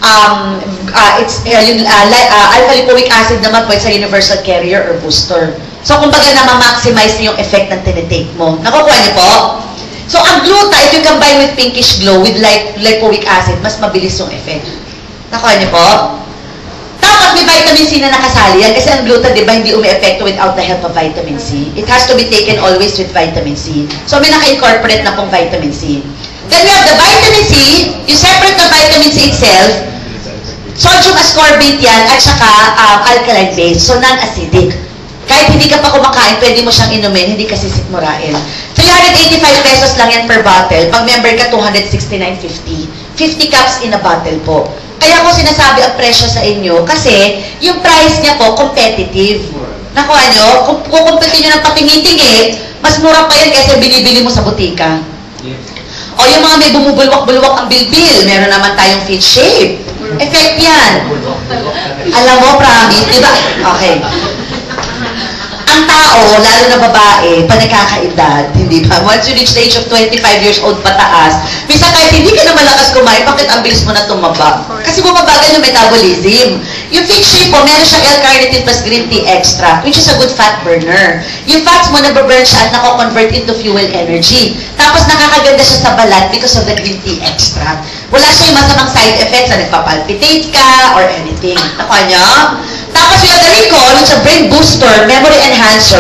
alpha-lipoic acid naman po is a universal carrier or booster. So, kumbaga na-maximize na yung effect ng tinitake mo. Nakukuha niyo po? So, ang gluta, if you combine with Pinkish Glow with lipoic acid, mas mabilis yung effect. Nakuha niyo po? Tapos may vitamin C na nakasali yan kasi ang gluta, di ba, hindi umi-epekto without the help of vitamin C. It has to be taken always with vitamin C. So, may naka-incorporate na pong vitamin C. Then we have the vitamin C, you separate the vitamin C itself, sodium ascorbate yan, at saka alkaline base, so non-acidic. Kahit hindi ka pa kumakain, pwede mo siyang inumin, hindi ka sisikmurain. 385 pesos lang yan per bottle. Pag member ka, 269.50. 50 cups in a bottle po. Kaya ko sinasabi ang presyo sa inyo kasi yung price niya po, competitive. Nakuha nyo? Kung kukumpitin nyo ng patingi-tingi, mas mura pa yan kaysa binibili mo sa butika. O yung mga may bumubulwak-bulwak ang bilbil, meron naman tayong fit shape. Effect yan. Alam mo, promise, di ba? Okay. Ang tao, lalo na babae, pag nagkakaedad, hindi ba? Once you reach the age of 25 years old pataas, minsan kahit hindi ka na malakas kumain, bakit ang bilis mo na tumaba? Kasi bumabagal yung metabolism. Yung fit shape po, meron siyang L-carnitine plus green tea extract, which is a good fat burner. Yung fats mo, nababurn siya at nako-convert into fuel energy. Tapos nakakaganda siya sa balat because of the green tea extract. Wala siya yung masamang side effects na nagpapalpitate ka or anything. Nakuha niyo? Tapos yung the Recall, which is a brain booster, memory enhancer,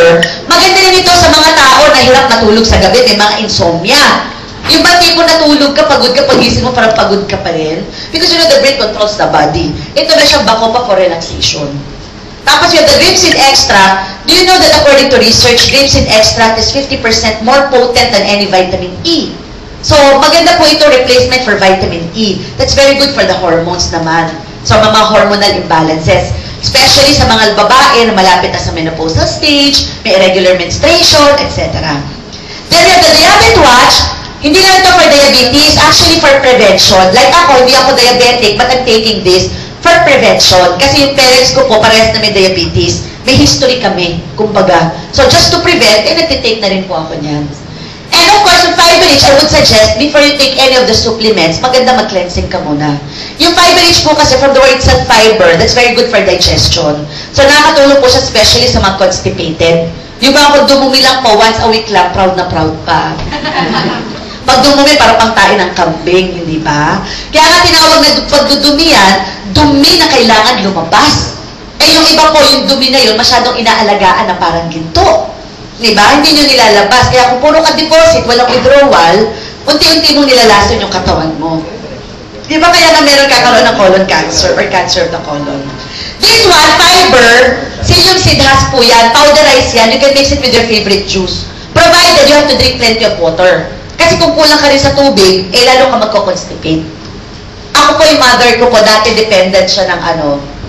Maganda rin ito sa mga tao na hirap matulog sa gabi, may mga insomnia. Yung ba tipo natulog ka, pagod ka, pagising mo, parang pagod ka pa rin? Because you know, the brain controls the body. Ito na siyang bako pa for relaxation. Tapos yung the Grapefruit Extract, do you know that according to research, Grapefruit Extract is 50% more potent than any vitamin E. So, maganda po ito replacement for vitamin E. That's very good for the hormones naman. So, mga hormonal imbalances. Especially sa mga babae na malapit na sa menopausal stage, may irregular menstruation, etc. Then we have the Diabetes Watch. Hindi lang ito for diabetes, actually for prevention. Like ako, hindi ako diabetic, but I'm taking this for prevention. Kasi yung parents ko po, parehas na may diabetes. May history kami, kumbaga. So just to prevent, nagtitake na rin po ako niyan. And of course, yung fiber-rich, I would suggest, before you take any of the supplements, maganda mag-cleansing ka muna. Yung fiber-rich po kasi, from the word sa fiber, that's very good for digestion. So, nakakatulong po siya especially sa mga constipated. Yung mga kung dumumi lang po, once a week lang, proud na proud pa. Pag dumumi, parang pangtain ng kambing, hindi ba? Kaya nga tinawag na pagdudumi yan, dumi na kailangan lumabas. Eh, yung iba po, yung dumi na yun, masyadong inaalagaan na parang ginto. Diba? Hindi nyo nilalabas. Kaya kung puro ka deposit, walang withdrawal, unti-unti mong nilalason yung katawan mo. Diba kaya na meron kakaroon ng colon cancer or cancer of the colon? This one, fiber, psyllium seedhas po yan, powderize yan, you can mix it with your favorite juice. Provided you have to drink plenty of water. Kasi kung kulang ka rin sa tubig, eh lalo ka magko-constipate. Ako po yung mother ko po, dati dependent siya ng ano.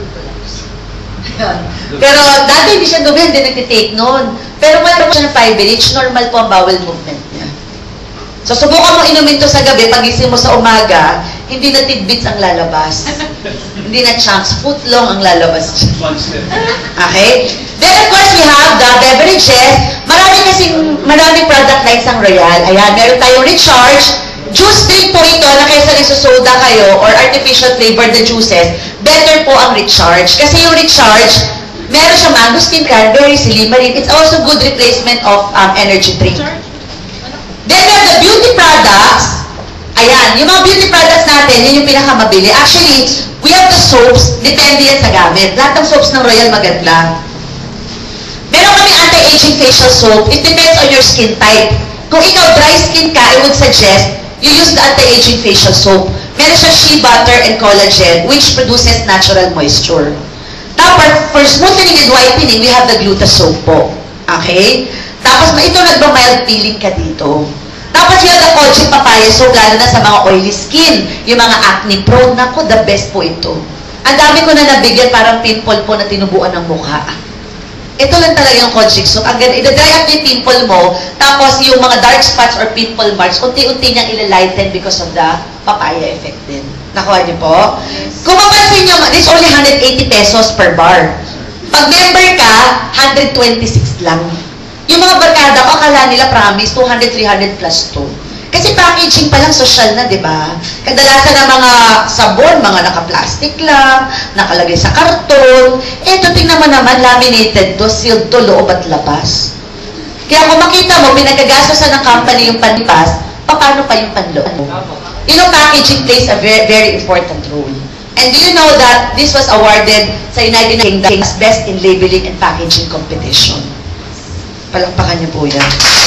Pero dati hindi siya dumi, hindi nagtitake noon. Pero mayroon siya ng fiber-rich, normal po ang bowel movement niya. So, subukan mo inumin to sa gabi, pagising mo sa umaga, hindi na tidbits ang lalabas. Hindi na chunks, footlong ang lalabas dyan. Okay? Then, of course, we have the beverages. Maraming product lines ang Royal. Ayan, meron tayong Recharge. Juice drink po ito na kaysa nagsusoda kayo or artificial flavored the juices, better po ang Recharge. Kasi yung Recharge, meron siya mangosteen, cranberry, silimarin. It's also good replacement of energy drink. Then we have the beauty products. Ayan, yung mga beauty products natin, yun yung pinakamabili. Actually, we have the soaps, depende yan sa gamit. Lahat ng soaps ng Royal maganda. Meron kami anti-aging facial soap. It depends on your skin type. Kung ikaw dry skin ka, I would suggest you use the anti-aging facial soap. Meron siya shea butter and collagen, which produces natural moisture. Tapos, for smoothening and whitening, we have the Gluta soap po. Okay? Tapos, ito nagba-mild peeling ka dito. Tapos, we have the Kojic papaya soap, lalo na sa mga oily skin. Yung mga acne prone, naku, the best po ito. Ang dami ko na nabigyan, parang pimple po na tinubuan ng mukha. Ito lang talaga yung Kojic soap. Ang ganda, i-dry up yung pimple mo, tapos yung mga dark spots or pimple marks, unti-unti niyang ilalighten because of the papaya effect din. Nakuha niyo po? Yes. Kung mapansin niyo, this only 180 pesos per bar. Pag member ka, 126 lang. Yung mga barkada ko, akala nila promise, 200, 300 plus 2. Kasi packaging pa lang social na, di ba? Kadalasan ng mga sabon, mga naka-plastic lang, nakalagay sa karton. Ito, tingnan mo naman, laminated to, sealed to, loob at labas. Kaya kung makita mo, pinagkagastosan ng company yung panlipas, paano pa yung panloob mo? You know, packaging plays a very, very important role. And do you know that this was awarded sa United Kingdom as Best in Labeling and Packaging Competition? Palakpakan niyo po yan.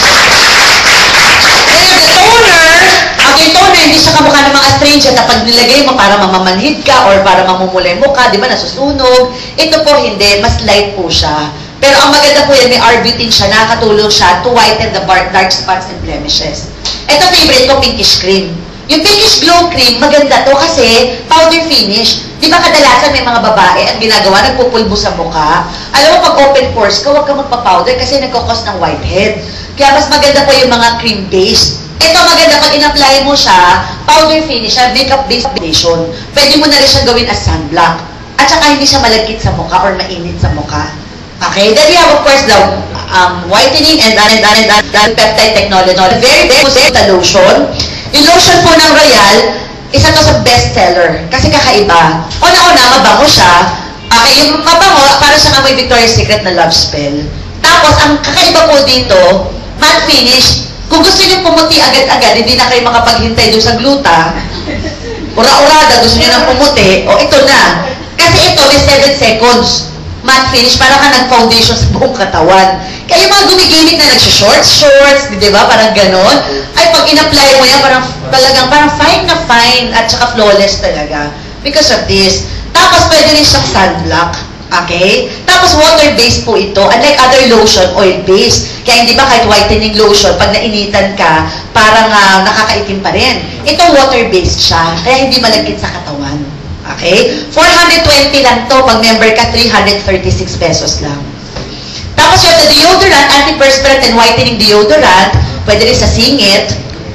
Then the toner, yung toner, hindi siya kamukha ng mga astringent na pag nilagay mo para mamamanhid ka or para mamumula yung mukha, di ba, nasusunog. Ito po hindi, mas light po siya. Pero ang maganda po yan, may arbutin siya, nakakatulong siya to whiten the dark spots and blemishes. Ito favorite ko, pinkish cream. Yung pinkish glow cream, maganda to kasi powder finish. Di ba kadalasan may mga babae ang ginagawa, nagpupulbo sa mukha. Alam mo, pag open pores ka, huwag ka magpa-powder kasi nagkakos ng whitehead. Kaya mas maganda po yung mga cream-based. Ito maganda, pag in-apply mo siya, powder finish, makeup-based foundation. Pwede mo na rin siya gawin as sunblock. At saka hindi siya malagkit sa mukha or mainit sa mukha. Okay, then we have of course the whitening and peptide technology. Very, very good the lotion. Yung lotion po ng Royal, isa to sa bestseller. Kasi kakaiba. Una-una, mabango siya. Okay, yung mabango, para siyang amoy Victoria's Secret na love spell. Tapos, ang kakaiba po dito, matte finish. Kung gusto niyo pumuti agad-agad, hindi na kayo makapaghintay doon sa gluta. Ura-urada, gusto niyo nang pumuti, o ito na. Kasi ito, may 7 seconds. matte finish, para ka nag-foundation sa buong katawan. Kaya yung mga gumigimik na nag-shorts, di ba? Parang ganon. Ay, pag in-apply mo yan, parang fine na fine at saka flawless talaga. Because of this. Tapos, pwede rin siyang sunblock. Okay? Tapos, water-based po ito. Unlike other lotion, oil-based. Kaya hindi ba kahit whitening lotion, pag nainitan ka, parang nakakaitim pa rin. Ito, water-based siya. Kaya hindi malagkit sa katawan. Okay? 420 lang to. Pag member ka, 336 pesos lang. Tapos yung the deodorant, antiperspirant and whitening deodorant, pwede rin sa singit.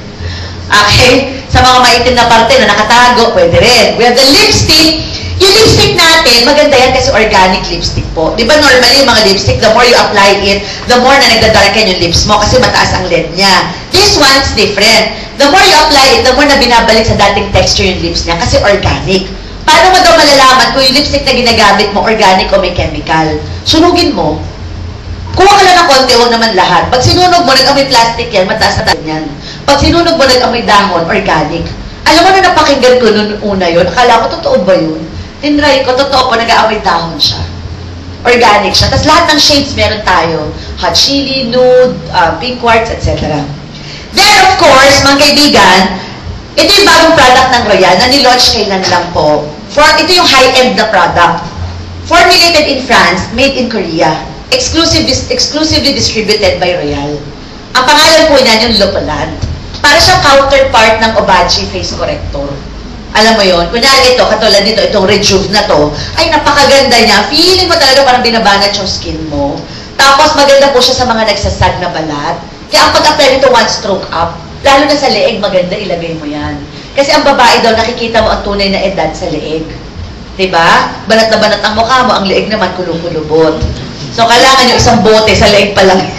Okay? Sa mga maitim na parte na nakatago, pwede rin. We have the lipstick. Yung lipstick natin, maganda yan kasi organic lipstick po. Di ba normally yung mga lipstick, the more you apply it, the more na nagdadarken yung lips mo kasi mataas ang lead niya. This one's different. The more you apply it, the more na binabalik sa dating texture yung lips niya kasi organic. Paano mo daw malalaman kung yung lipstick na ginagamit mo organic o may chemical? Sunugin mo. Kuha ka lang ng konti, huwag naman lahat. Pag sinunog mo, nag-amoy plastic yan, mataas na yan. Pag sinunog mo, nag-amoy dahon, organic. Alam mo na napakinggan ko noon una yun, akala ko, totoo ba yun? Tinry ko, totoo po, nag-amoy dahon siya. Organic siya. Tapos lahat ng shades meron tayo. Hot chili, nude, pink quartz, etc. Then, of course, mga kaibigan, ito yung bagong product ng Royal na nilaunch kailan lang po. Ito yung high-end na product. Formulated in France, made in Korea. Exclusively distributed by Royal. Ang pangalan po niyan yung Lopalant. Para siyang counterpart ng Obagi Face Corrector. Alam mo yon, kunyari ito, katulad nito, itong Rejuve na to, ay napakaganda niya. Feeling mo talaga parang binabanat yung skin mo. Tapos maganda po siya sa mga nagsasag na balat. Kaya ang pag-apply nito, one stroke up. Lalo na sa leeg, maganda ilagay mo yan. Kasi ang babae daw, nakikita mo ang tunay na edad sa leeg. Diba? Banat na banat ang mukha mo, ang leeg naman kulubot. So, kailangan yung isang bote sa leeg pa lang.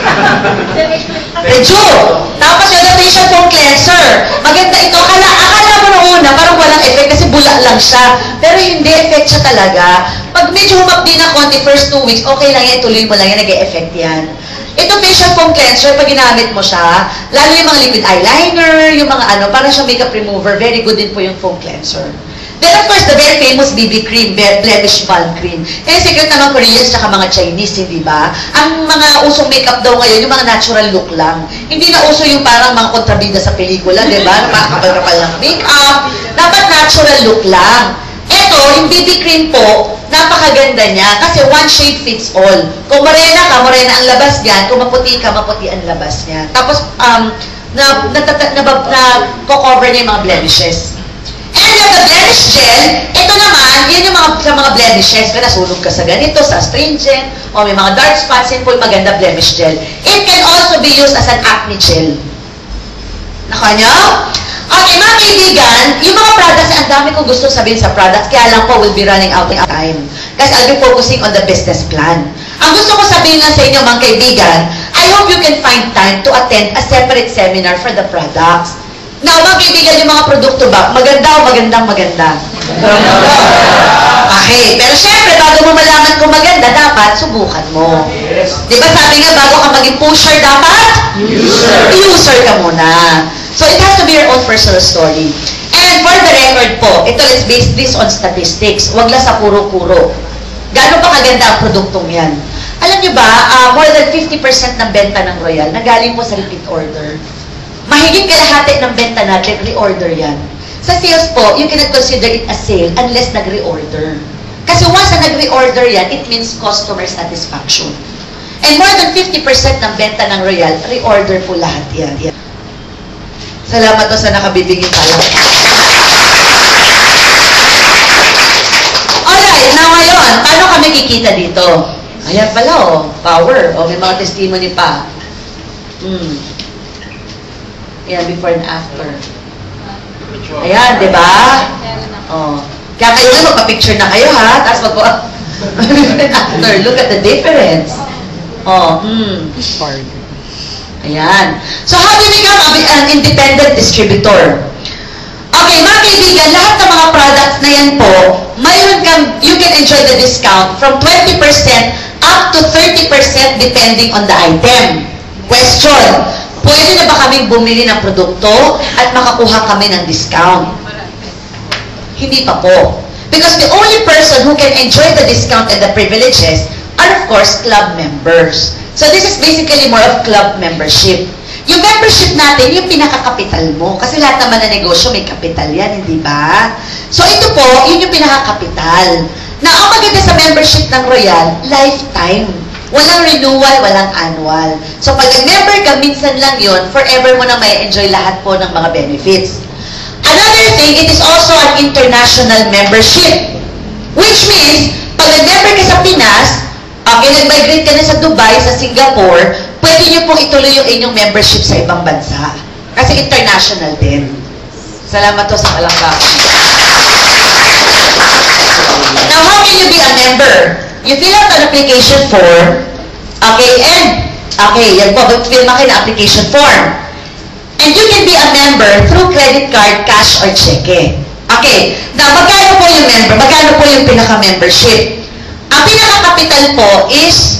Rejuve! Tapos yung facial foam cleanser. Maganda ito. Akala mo nung una, parang walang effect kasi bula lang siya. Pero hindi, effect siya talaga. Pag medyo humapdi na konti, first 2 weeks, okay lang yan, tuloy mo lang yan, nag-e-effect yan. Ito facial foam cleanser, pag ginamit mo siya, lalo yung mga liquid eyeliner, yung mga parang siya makeup remover, very good din po yung foam cleanser. Then of course, the very famous BB cream, blemish balm cream. Kaya secret naman Koreans tsaka mga Chinese, hindi ba? Ang mga usong makeup daw ngayon, yung mga natural look lang. Hindi na uso yung parang mga kontrabida sa pelikula, di ba? Napakapal-kapal ng makeup. Dapat natural look lang. Ito, yung BB cream po, napakaganda niya kasi one shade fits all. Kung morena ka, morena ang labas niyan. Kung maputi ka, maputi ang labas niya. Tapos, cover niya yung mga blemishes. And yung the blemish gel, ito naman, yan yung sa mga blemishes. Kaya nasunog ka sa ganito, sa astringent, o may mga dark spots, yan po yung maganda blemish gel. It can also be used as an acne gel. Naka nyo? Okay, mga kaibigan, yung mga products, ang dami kong gusto sabihin sa products, kaya lang po, we'll be running out of time. Kasi I'll be focusing on the business plan. Ang gusto ko sabihin lang sa inyo, mga kaibigan, I hope you can find time to attend a separate seminar for the products. Now, mga kaibigan, yung mga produkto ba, maganda o magandang-maganda? Okay, pero syempre, bago mo malaman kung maganda, dapat subukan mo. Di ba sabi nga, bago ka maging pusher, dapat? User ka muna. So, it has to be your own personal story. And for the record po, ito, let's base this on statistics. Huwag lang sa puro-puro. Gaano pa kaganda ang produktong yan? Alam niyo ba, more than 50% ng benta ng Royal nagaling po sa repeat order. Mahigit kalahati ng benta natin, reorder yan. Sa sales po, you cannot consider it a sale unless nag-reorder. Kasi once na nag-reorder yan, it means customer satisfaction. And more than 50% ng benta ng Royal, reorder po lahat yan. Salamat po sa nakabibigay tayo. Alright, now ngayon, paano kami kikita dito? Ayan pala, oh, power. Oh, may mga testimony pa. Ayan, before and after. Ayan, di ba? Oh. Kaya kayo nga, magpa-picture na kayo, ha? Tapos after, look at the difference. Oh, Ayan. So, how do you become an independent distributor? Okay, mga kaibigan, lahat ng mga products na yan po, you can enjoy the discount from 20% up to 30% depending on the item. Question, pwede na ba kaming bumili ng produkto at makakuha kami ng discount? Hindi pa po. Because the only person who can enjoy the discount and the privileges are, of course, club members. So this is basically more of club membership. Yung membership natin, yung pinakakapital mo. Kasi lahat naman na negosyo, may kapital yan, hindi ba? So ito po, yun yung pinakakapital. Na ang maganda sa membership ng Royal, lifetime. Walang renewal, walang annual. So pag nag-member ka, minsan lang yun, forever mo na may enjoy lahat po ng mga benefits. Another thing, it is also an international membership. Which means, pag nag-member ka sa Pinas, nag-migrate ka na sa Dubai, sa Singapore, pwede nyo pong ituloy yung inyong membership sa ibang bansa. Kasi international din. Salamat to sa palakpakan. Now, how can you be a member? You fill out an application form, yan po, mag-fill kayo ng application form. And you can be a member through credit card, cash, or cheque. Okay, now, magkano po yung member? Magkano po yung pinaka-membership? Ang pinaka-capital po is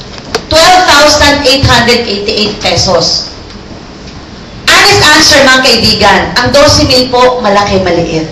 12,888 pesos. Honest answer, mga kaibigan, ang 12,000 po, malaki-maliit.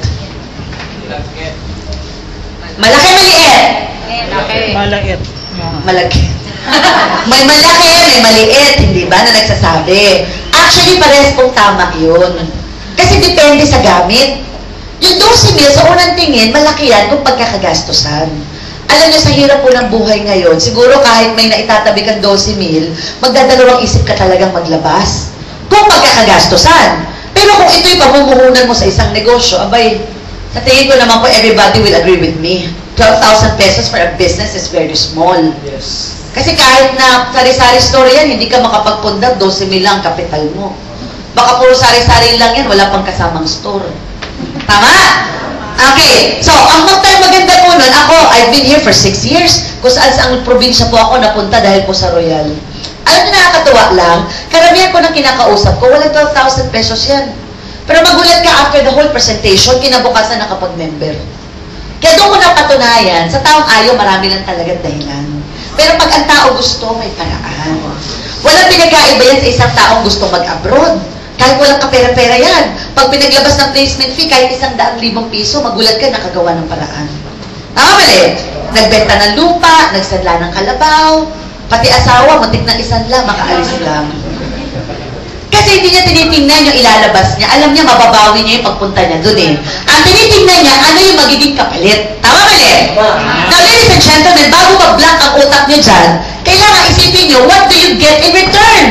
Malaki-maliit. Malait. Malaki. May malaki, may maliit, hindi ba, na nagsasabi. Actually, parehas pong tama yun. Kasi depende sa gamit. Yung 12,000, sa unang tingin, malaki yan kung pagkakagastusan. Alam niyo, sa hirap po ng buhay ngayon, siguro kahit may naitatabi kang 12,000, magdadalawang isip ka talagang maglabas. Kung pagkakagastusan. Pero kung ito'y pamumuhunan mo sa isang negosyo, abay, sa tingin ko naman po, everybody will agree with me. 12,000 pesos for a business is very small. Yes. Kasi kahit na sari-sari store yan, hindi ka makapagpundar, 12,000 lang kapital mo. Baka puro sari-sari lang yan, wala pang kasamang store. Tama? Okay. So, ang maganda po nun, I've been here for 6 years. Kung saan ang probinsya po ako napunta dahil po sa Royal. Alam niyo, nakakatuwa lang, karamihan ko ng kinakausap ko, walang 12,000 pesos yan. Pero magulat ka after the whole presentation, kinabukasan nakapag-member. Kaya doon ko napatunayan, sa taong ayaw, marami lang talagang dahilan. Pero pag ang tao gusto, may paraan. Walang pinagkaiba yan sa isang taong gusto mag-abroad. Kahit walang kapera-pera yan. Pag pinaglabas ng placement fee, kahit 100,000 piso, magulat ka, nakagawa ng paraan. Mali. Nagbenta ng lupa, nagsadla ng kalabaw, pati asawa, muntik ng isanla, makaalis lang. Kasi hindi niya tinitingnan yung ilalabas niya. Alam niya, mababawi niya yung pagpunta niya dun eh. Ang tinitingnan niya, ano yung magiging kapalit. Tama mali? Now, ladies and gentlemen, bago mag-block ang utak niyo dyan, kailangan isipin niyo, what do you get in return?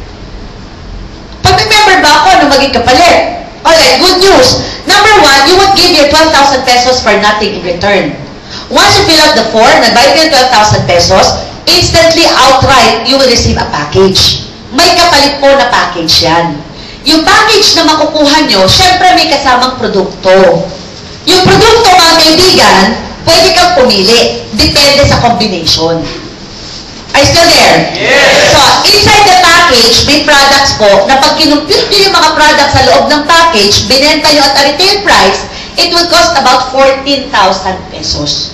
Pag remember ba ako, ano magiging kapalit? Alright, good news. Number 1, you would give your 12,000 pesos for nothing in return. Once you fill out the form, nagbayad ka ng 12,000 pesos, instantly, outright, you will receive a package. May kapalit po na package yan. Yung package na makukuha nyo, syempre may kasamang produkto. Yung produkto, mga kaibigan, pwede kang pumili. Depende sa combination. Are you still there? Yes! So, inside the package, may products po na pag kinumpute nyo yung mga products sa loob ng package, binenta nyo at a retail price, it will cost about 14,000 pesos.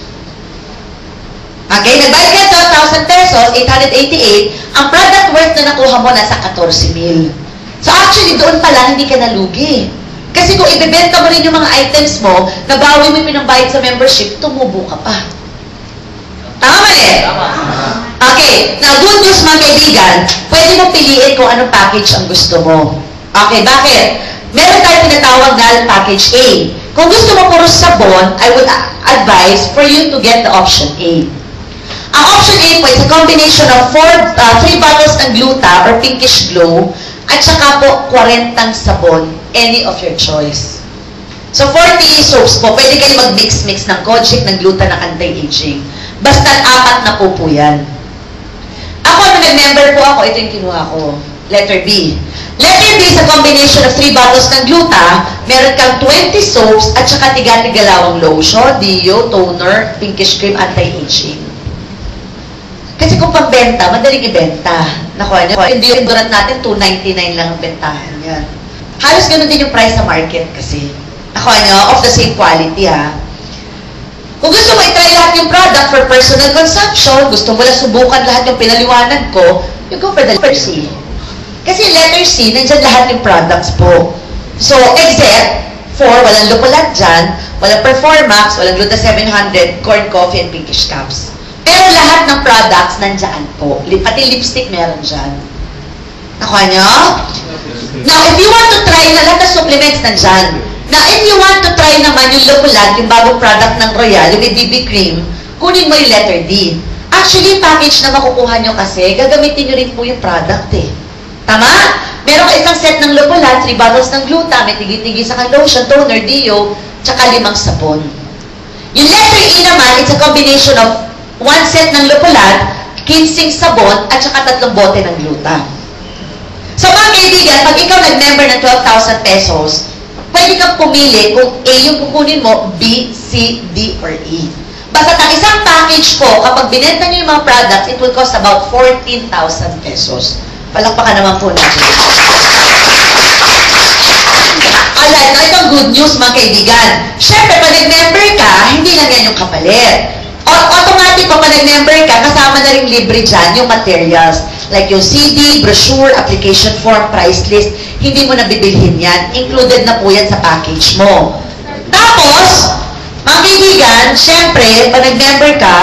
Okay, nagbayad ka 12,000 pesos, 888, ang product worth na nakuha mo nasa 14,000. So actually, doon pa lang, hindi ka nalugi. Kasi kung ibebenta mo rin yung mga items mo, nabawi mo yung pinambayad sa membership, tumubo ka pa. Tama ba eh? Tama. Okay, now good news mga kaibigan, pwede mo piliin kung anong package ang gusto mo. Okay, bakit? Meron tayong tinatawag na package A. Kung gusto mo puro sabon, I would advise for you to get the option A. Ang option A po is a combination of 3 bottles ng gluta or pinkish glow at saka po 40 sabon, any of your choice. So 40 soaps po, pwede kayo mag-mix-mix ng Kojic, ng gluta, ng anti-aging. Basta 4 na po yan. Ako, nung nag-member po ako, ito yung kinuha ko. Letter B. Letter B is a combination of 3 bottles ng gluta, meron kang 20 soaps at saka tiga-tigalawang lotion, deo, toner, pinkish cream, anti-aging. Kasi kung pambenta, madaling ibenta. Nakuha niyo, yung deodorant natin, $2.99 lang ang bentahan yan. Halos ganun din yung price sa market kasi. Nakuha niyo, of the same quality ha. Kung gusto mo i-try lahat yung product for personal consumption, gusto mo lang subukan lahat yung pinaliwanag ko, you go for the letter C. Kasi letter C, nandyan lahat yung products po. So, except for, walang lupulat dyan, walang Performax, walang Gluta 700, corn coffee, and pinkish cups. Pero lahat ng products nandyan po. Pati lipstick meron dyan. Nakuha nyo? Now, if you want to try na lahat ng supplements nandyan. Now, if you want to try naman yung Lopulat, yung bagong product ng Royal, yung BB cream, kunin mo yung letter D. Actually, package na makukuha nyo kasi, gagamitin nyo rin po yung product eh. Tama? Meron ka isang set ng Lopulat, 3 bottles ng gluta, may tigi-tigi sa lotion, toner, deo, tsaka 5 sabon. Yung letter E naman, it's a combination of 1 set ng Lopulat, 15 sabon, at saka 3 bote ng gluta. So mga kaibigan, pag ikaw nag-member ng 12,000 pesos, pwede kang pumili kung A yung kukunin mo, B, C, D, or E. Basta ang isang package po, kapag binenta nyo yung mga products, it will cost about 14,000 pesos. Palakpakan naman po natin. Alright, now itong good news mga kaibigan. Siyempre, pag nag-member ka, hindi lang yan yung kapalit. Automatic pa, pag nag-member ka, kasama na rin libre dyan yung materials. Like yung CD, brochure, application form, price list, hindi mo na bibilhin yan. Included na po yan sa package mo. Tapos, mga kaibigan, syempre, pag nag-member ka,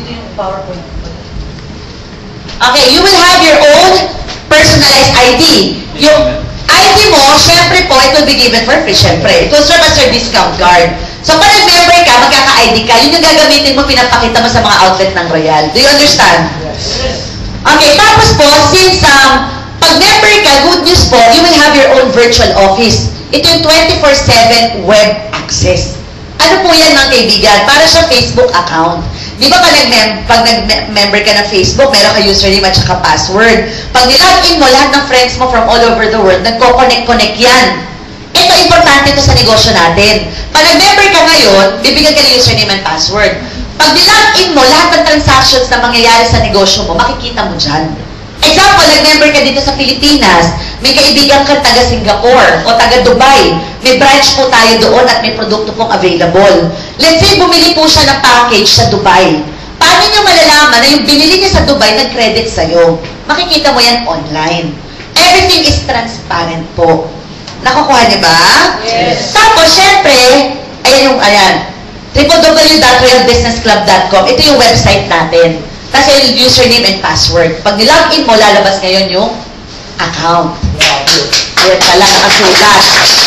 okay, you will have your own personalized ID. Yung ID mo, syempre po, it will be given for free, syempre. It will serve as your discount card. So, pag nag-member ka, magkaka-ID ka, yun yung gagamitin mo, pinapakita mo sa mga outlet ng Royal. Do you understand? Okay, tapos po, since pag member ka, good news po, you will have your own virtual office. Ito yung 24/7 web access. Ano po yan mga kaibigan? Para sa Facebook account. Di ba pag nag-member ka ng Facebook, meron ka username at saka password. Pag nilogin mo, lahat ng friends mo from all over the world, nagko-connect yan. Ito, importante ito sa negosyo natin. Pag nag-member ka ngayon, bibigyan ka ng username and password. Pag nilogin mo, lahat ng transactions na mangyayari sa negosyo mo, makikita mo dyan. Example, nag-member ka dito sa Pilipinas, may kaibigan ka taga Singapore o taga Dubai. May branch po tayo doon at may produkto pong available. Let's say, bumili po siya ng package sa Dubai. Paano niyo malalaman na yung binili niya sa Dubai nag-credit sa'yo? Makikita mo yan online. Everything is transparent po. Nakukuha niyo ba? Yes. Tapos, syempre, ayan, www.royalbusinessclub.com. Ito yung website natin. Kasi yung username and password. Pag nilogin mo, lalabas ngayon yung account. Ayan pala, nakasulat.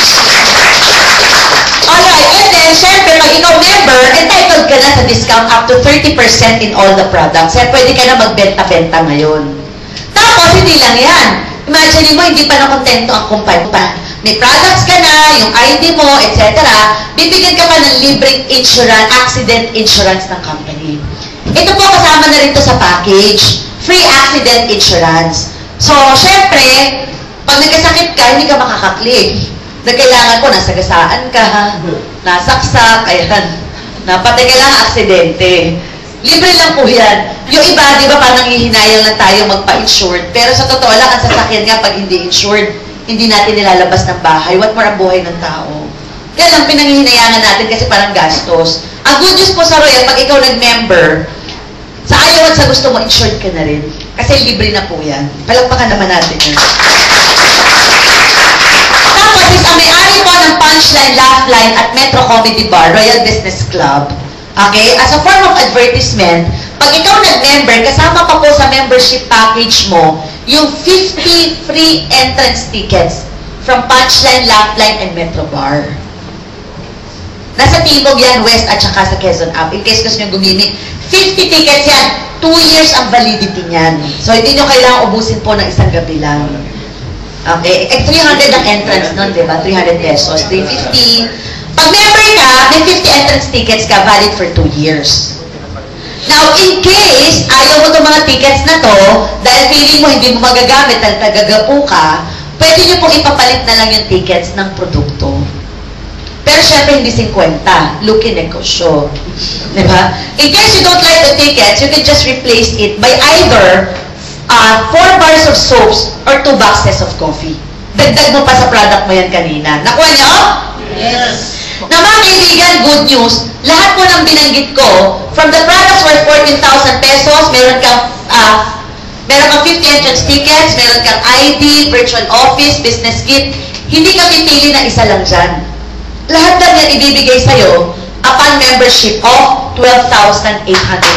Alright, and then, syempre, pag ikaw member, entitled ka na sa discount up to 30% in all the products. Kaya pwede ka na magbenta-benta ngayon. Tapos, hindi lang yan. Imagine mo, hindi pa nakontento ang kumpanya. May products ka na, yung ID mo, etc. Bibigyan ka pa ng libreng insurance, accident insurance ng company. Ito po, kasama na rin to sa package. Free accident insurance. So, syempre, pag nagkasakit ka, hindi ka makakaklik. Kailangan ko, nasagasaan ka, nasaksak, ayan, napatay ka lang aksidente. Libre lang po yan. Yung iba, di ba, parang hihinayang lang tayo magpa-insured. Pero sa totoo lang, ang sasakyan nga pag hindi insured, hindi natin nilalabas ng bahay. What more ang buhay ng tao? Kaya lang, pinanghihinayangan natin kasi parang gastos. Ang good news po sa Royal, pag ikaw nag-member, sa ayaw at sa gusto mo, insured ka na rin. Kasi libre na po yan. Palagpakan naman natin yan. Tapos, is ang may-ari po ng Punchline, Laugh-Line at Metro Comedy Bar, Royal Business Club. Okay? As a form of advertisement, pag ikaw nag-member, kasama pa po sa membership package mo, yung 50 free entrance tickets from Punchline, Laugh-Line, and Metro Bar. Nasa Timog yan, West, at saka sa Quezon Up. In case gusto nyo gumimik. 50 tickets yan. 2 years ang validity niyan. So, hindi nyo kailangan ubusin po ng isang gabi lang. Okay? 300 ang entrance nun, di ba? 300 pesos. 350. Pag member ka, may 50 entrance tickets ka, valid for 2 years. Now, in case ayaw mo itong mga tickets na to, dahil feeling mo hindi mo magagamit dahil tagagapo ka, pwede nyo pong ipapalit na lang yung tickets ng produkto. Pero syempre, hindi 50. Lucky negosyo. Diba? In case you don't like the tickets, you can just replace it by either 4 bars of soaps or 2 boxes of coffee. Dagdag mo pa sa product mo yan kanina. Nakuha nyo? Yes. Na mga kaibigan, good news, lahat po ng binanggit ko, from the products worth 14,000 pesos, meron kang 50 entrance tickets, meron kang ID, virtual office, business kit, hindi ka pipili na isa lang dyan. Lahat lang yan ibibigay sa'yo upon membership of 12,888.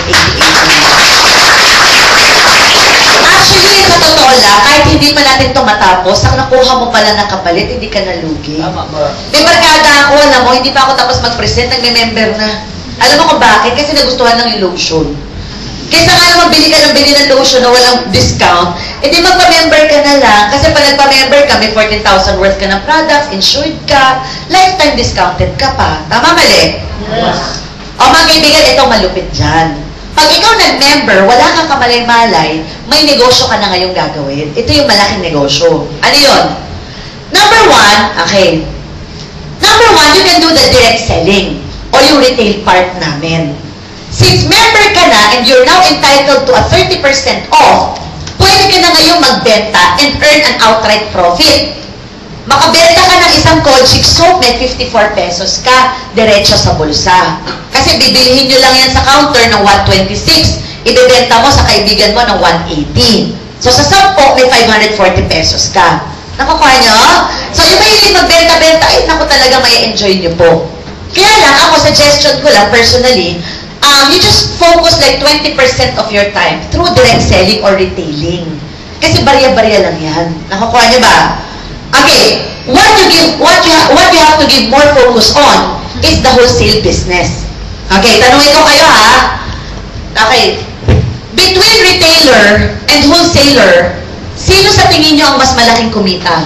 Actually, sa totoo lang, kahit hindi pa natin ito matapos, ang nakuha mo pala na kapalit, hindi ka nalugi. May barkada ako, alam mo, hindi pa ako tapos mag-present, nagme-member na. Alam mo kung bakit? Kasi nagustuhan lang yung lotion. Kaysa nga naman bili ka ng bili ng lotion na walang discount, edi magpa-member ka na lang. Kasi pag nagpa-member ka, may 14,000 worth ka ng products, insured ka, lifetime discounted ka pa. Tama, mali? Yes. O mga kaibigan, itong malupit dyan. Pag ikaw nag-member, wala kang kamalay-malay, may negosyo ka na ngayong gagawin. Ito yung malaking negosyo. Ano yun? Number one, okay. Number one, you can do the direct selling o yung retail part namin. Since member ka na and you're now entitled to a 30% off, pwede ka na ngayong magbenta and earn an outright profit. Makabenta ka ng isang Kojic soap, may 54 pesos ka, diretso sa bulsa. Kasi bibilihin nyo lang yan sa counter ng 126, ibebenta mo sa kaibigan mo ng 180. So sa 10, may 540 pesos ka. Nakukuha nyo? So yung mahilig magbenta-benta, ay naku talaga may enjoy nyo po. Kaya lang, ako suggestion ko lang personally, you just focus like 20% of your time through direct selling or retailing. Kasi barya-barya lang yan. Nakukuha nyo ba? Okay, what you have to give more focus on is the wholesale business. Okay, tanungin ko kayo ha. Okay, between retailer and wholesaler, sino sa tingin nyo ang mas malaking kumita?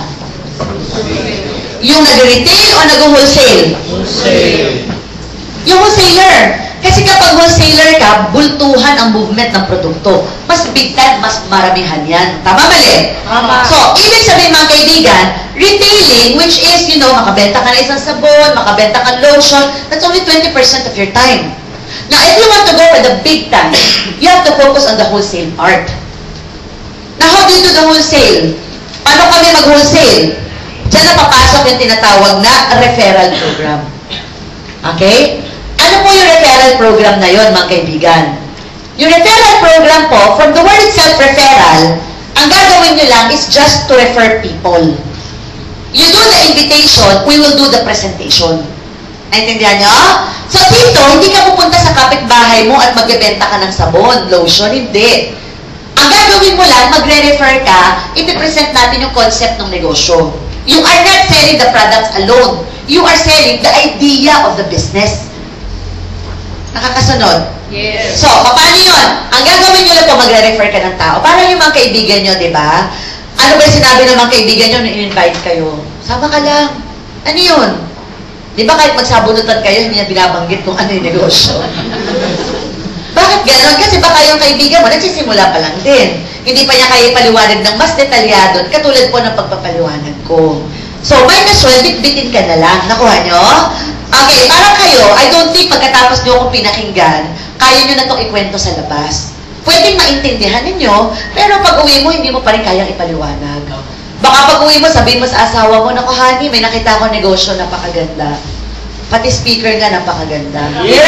Yung nag-retail o nag-wholesale? Wholesale. Yung wholesaler. Kasi kapag wholesaler ka, bultuhan ang movement ng produkto. Mas big time, mas maramihan yan. Tama, mali? Tama. So, ibig sabihin mga kaibigan, retailing, which is, you know, makabenta ka na isang sabon, makabenta ka ng lotion, that's only 20% of your time. Now, if you want to go for the big time, you have to focus on the wholesale part. Now, how do you do the wholesale? Paano kami mag-wholesale? Diyan na papasok yung tinatawag na referral program. Okay? Ano po yung referral program na yon, mga kaibigan? Yung referral program po, from the word itself, referral, ang gagawin nyo lang is just to refer people. You do the invitation, we will do the presentation. Naintindihan nyo? So dito, hindi ka pupunta sa kapitbahay mo at magbebenta ka ng sabon, lotion, hindi. Ang gagawin mo lang, magre-refer ka, ipipresent natin yung concept ng negosyo. You are not selling the products alone. You are selling the idea of the business. Nakakasunod? Yes. So, paano yun? Ang gagawin nyo lang po, magre-refer ka ng tao. Parang yung mga kaibigan nyo, di ba? Ano ba sinabi ng mga kaibigan nyo nung in-invite kayo? Sama ka lang. Ano yun? Di ba kahit magsabunutan kayo, hindi niya binabanggit kung ano yung negosyo? Bakit gano'n? Kasi baka yung kaibigan mo, nagsisimula pa lang din. Hindi pa niya kaya ipaliwanag ng mas detalyado, katulad po ng pagpapaliwanag ko. So, might as well, bit-bitin ka na lang. Nakuha nyo? Okay, parang kayo, I don't think pagkatapos nyo akong pinakinggan, kaya nyo na itong ikwento sa labas. Pwedeng maintindihan ninyo, pero pag uwi mo, hindi mo pa rin kayang ipaliwanag. Baka pag uwi mo, sabihin mo sa asawa mo, naku honey, may nakita ko negosyo, napakaganda. Pati speaker nga, napakaganda. Yes!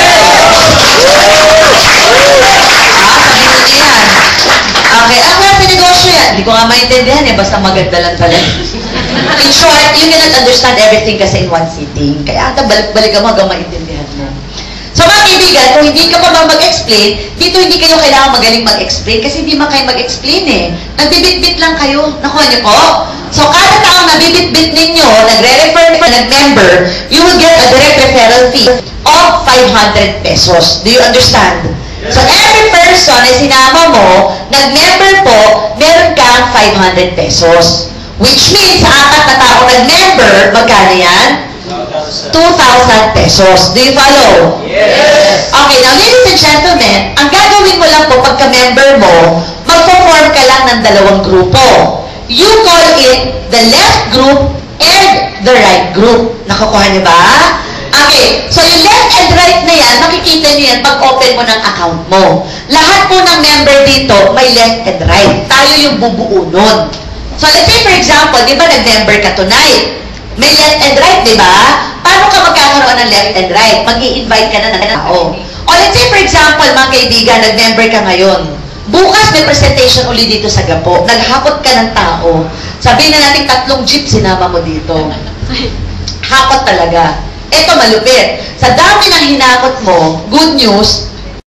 Sabihin mo yan. Okay, ang klase negosyo yan. Hindi ko nga maintindihan basta maganda lang pala. In short, you cannot understand everything kasi in one sitting. Kaya balik-balik ka mo hanggang maintindihan mo. So mga kaibigan, kung hindi ka pa mag-explain, dito hindi kayo kailangan magaling mag-explain kasi hindi man kayo mag-explain Nagbibit-bit lang kayo. Nakuha niyo po? So kada taong nabibit-bit ninyo, nagre-refer, nag-member, you will get a direct referral fee of 500 pesos. Do you understand? So every person na sinama mo, nag-member po, meron kang 500 pesos. Which means, sa apat na tao nag-member, magkano yan? 2,000 pesos. Do you follow? Yes! Okay, now ladies and gentlemen, ang gagawin mo lang po pagka-member mo, magpo-form ka lang ng dalawang grupo. You call it the left group and the right group. Nakukuha niyo ba? Okay, so yung left and right na yan, makikita niyo yan pag open mo ng account mo. Lahat po ng member dito, may left and right. Tayo yung bubuo nun. So let's say for example, di ba nag-member ka tonight? May left and right, di ba? Paano ka magkakaroon ng left and right? Mag-i-invite ka na ng tao. O let's say for example, mga kaibigan, nag-member ka ngayon. Bukas may presentation uli dito sa Gapo. Naghakot ka ng tao. Sabihin na natin 3 jeep sinama mo dito. Hakot talaga. Ito malupit. Sa dami ng hinakot mo, good news,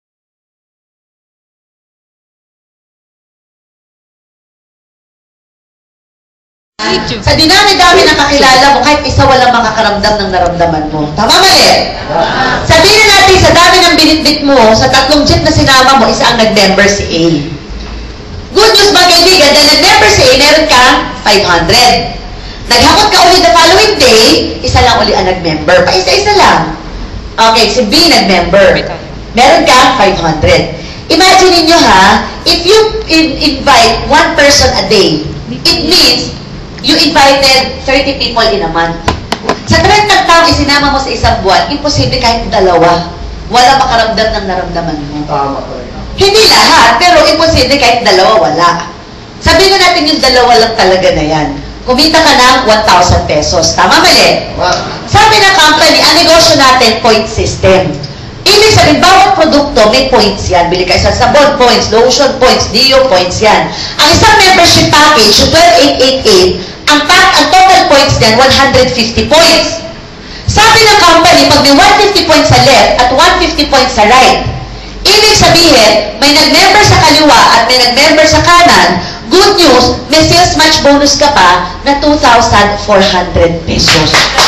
sa dinami-dami ng kakilala mo, kahit isa walang makakaramdam ng naramdaman mo. Tama mali? Sabihin na natin, sa dami ng binitbit mo, sa 3 jeep na sinama mo, isa ang nag-member si A. Good news mga kaibigan, dahil nag-member si A, meron kang 500. Naghakot ka ulit the following day, isa lang uli ang nag-member. Isa-isa lang. Okay, si B nag-member. Meron kang 500. Imagine niyo ha, if you invite one person a day, it means you invited 30 people in a month. Sa 30 taong isinama mo sa isang buwan, imposible kahit dalawa. Wala makaramdam ng naramdaman mo. Tama ko rin. Hindi lahat, pero imposible kahit dalawa wala. Sabihin na natin yung dalawa lang talaga na yan. Kumita ka ng 1,000 pesos. Tama mali? Sabi ng company, ang negosyo natin, point system. Ibig sabihin, bawat produkto may points yan. Bili ka isang sabon, points, lotion, points, deo, points yan. Ang isang membership package, yung 12,888, ang total points niyan, 150 points. Sabi ng company, pag may 150 points sa left at 150 points sa right, ibig sabihin, may nag-member sa kaliwa at may nag-member sa kanan, good news, may sales match bonus ka pa na 2,400 pesos.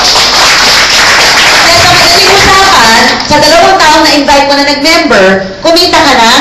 Kaya sa madaling usapan, sa 2 taong na-invite mo na nag-member, kumita ka ng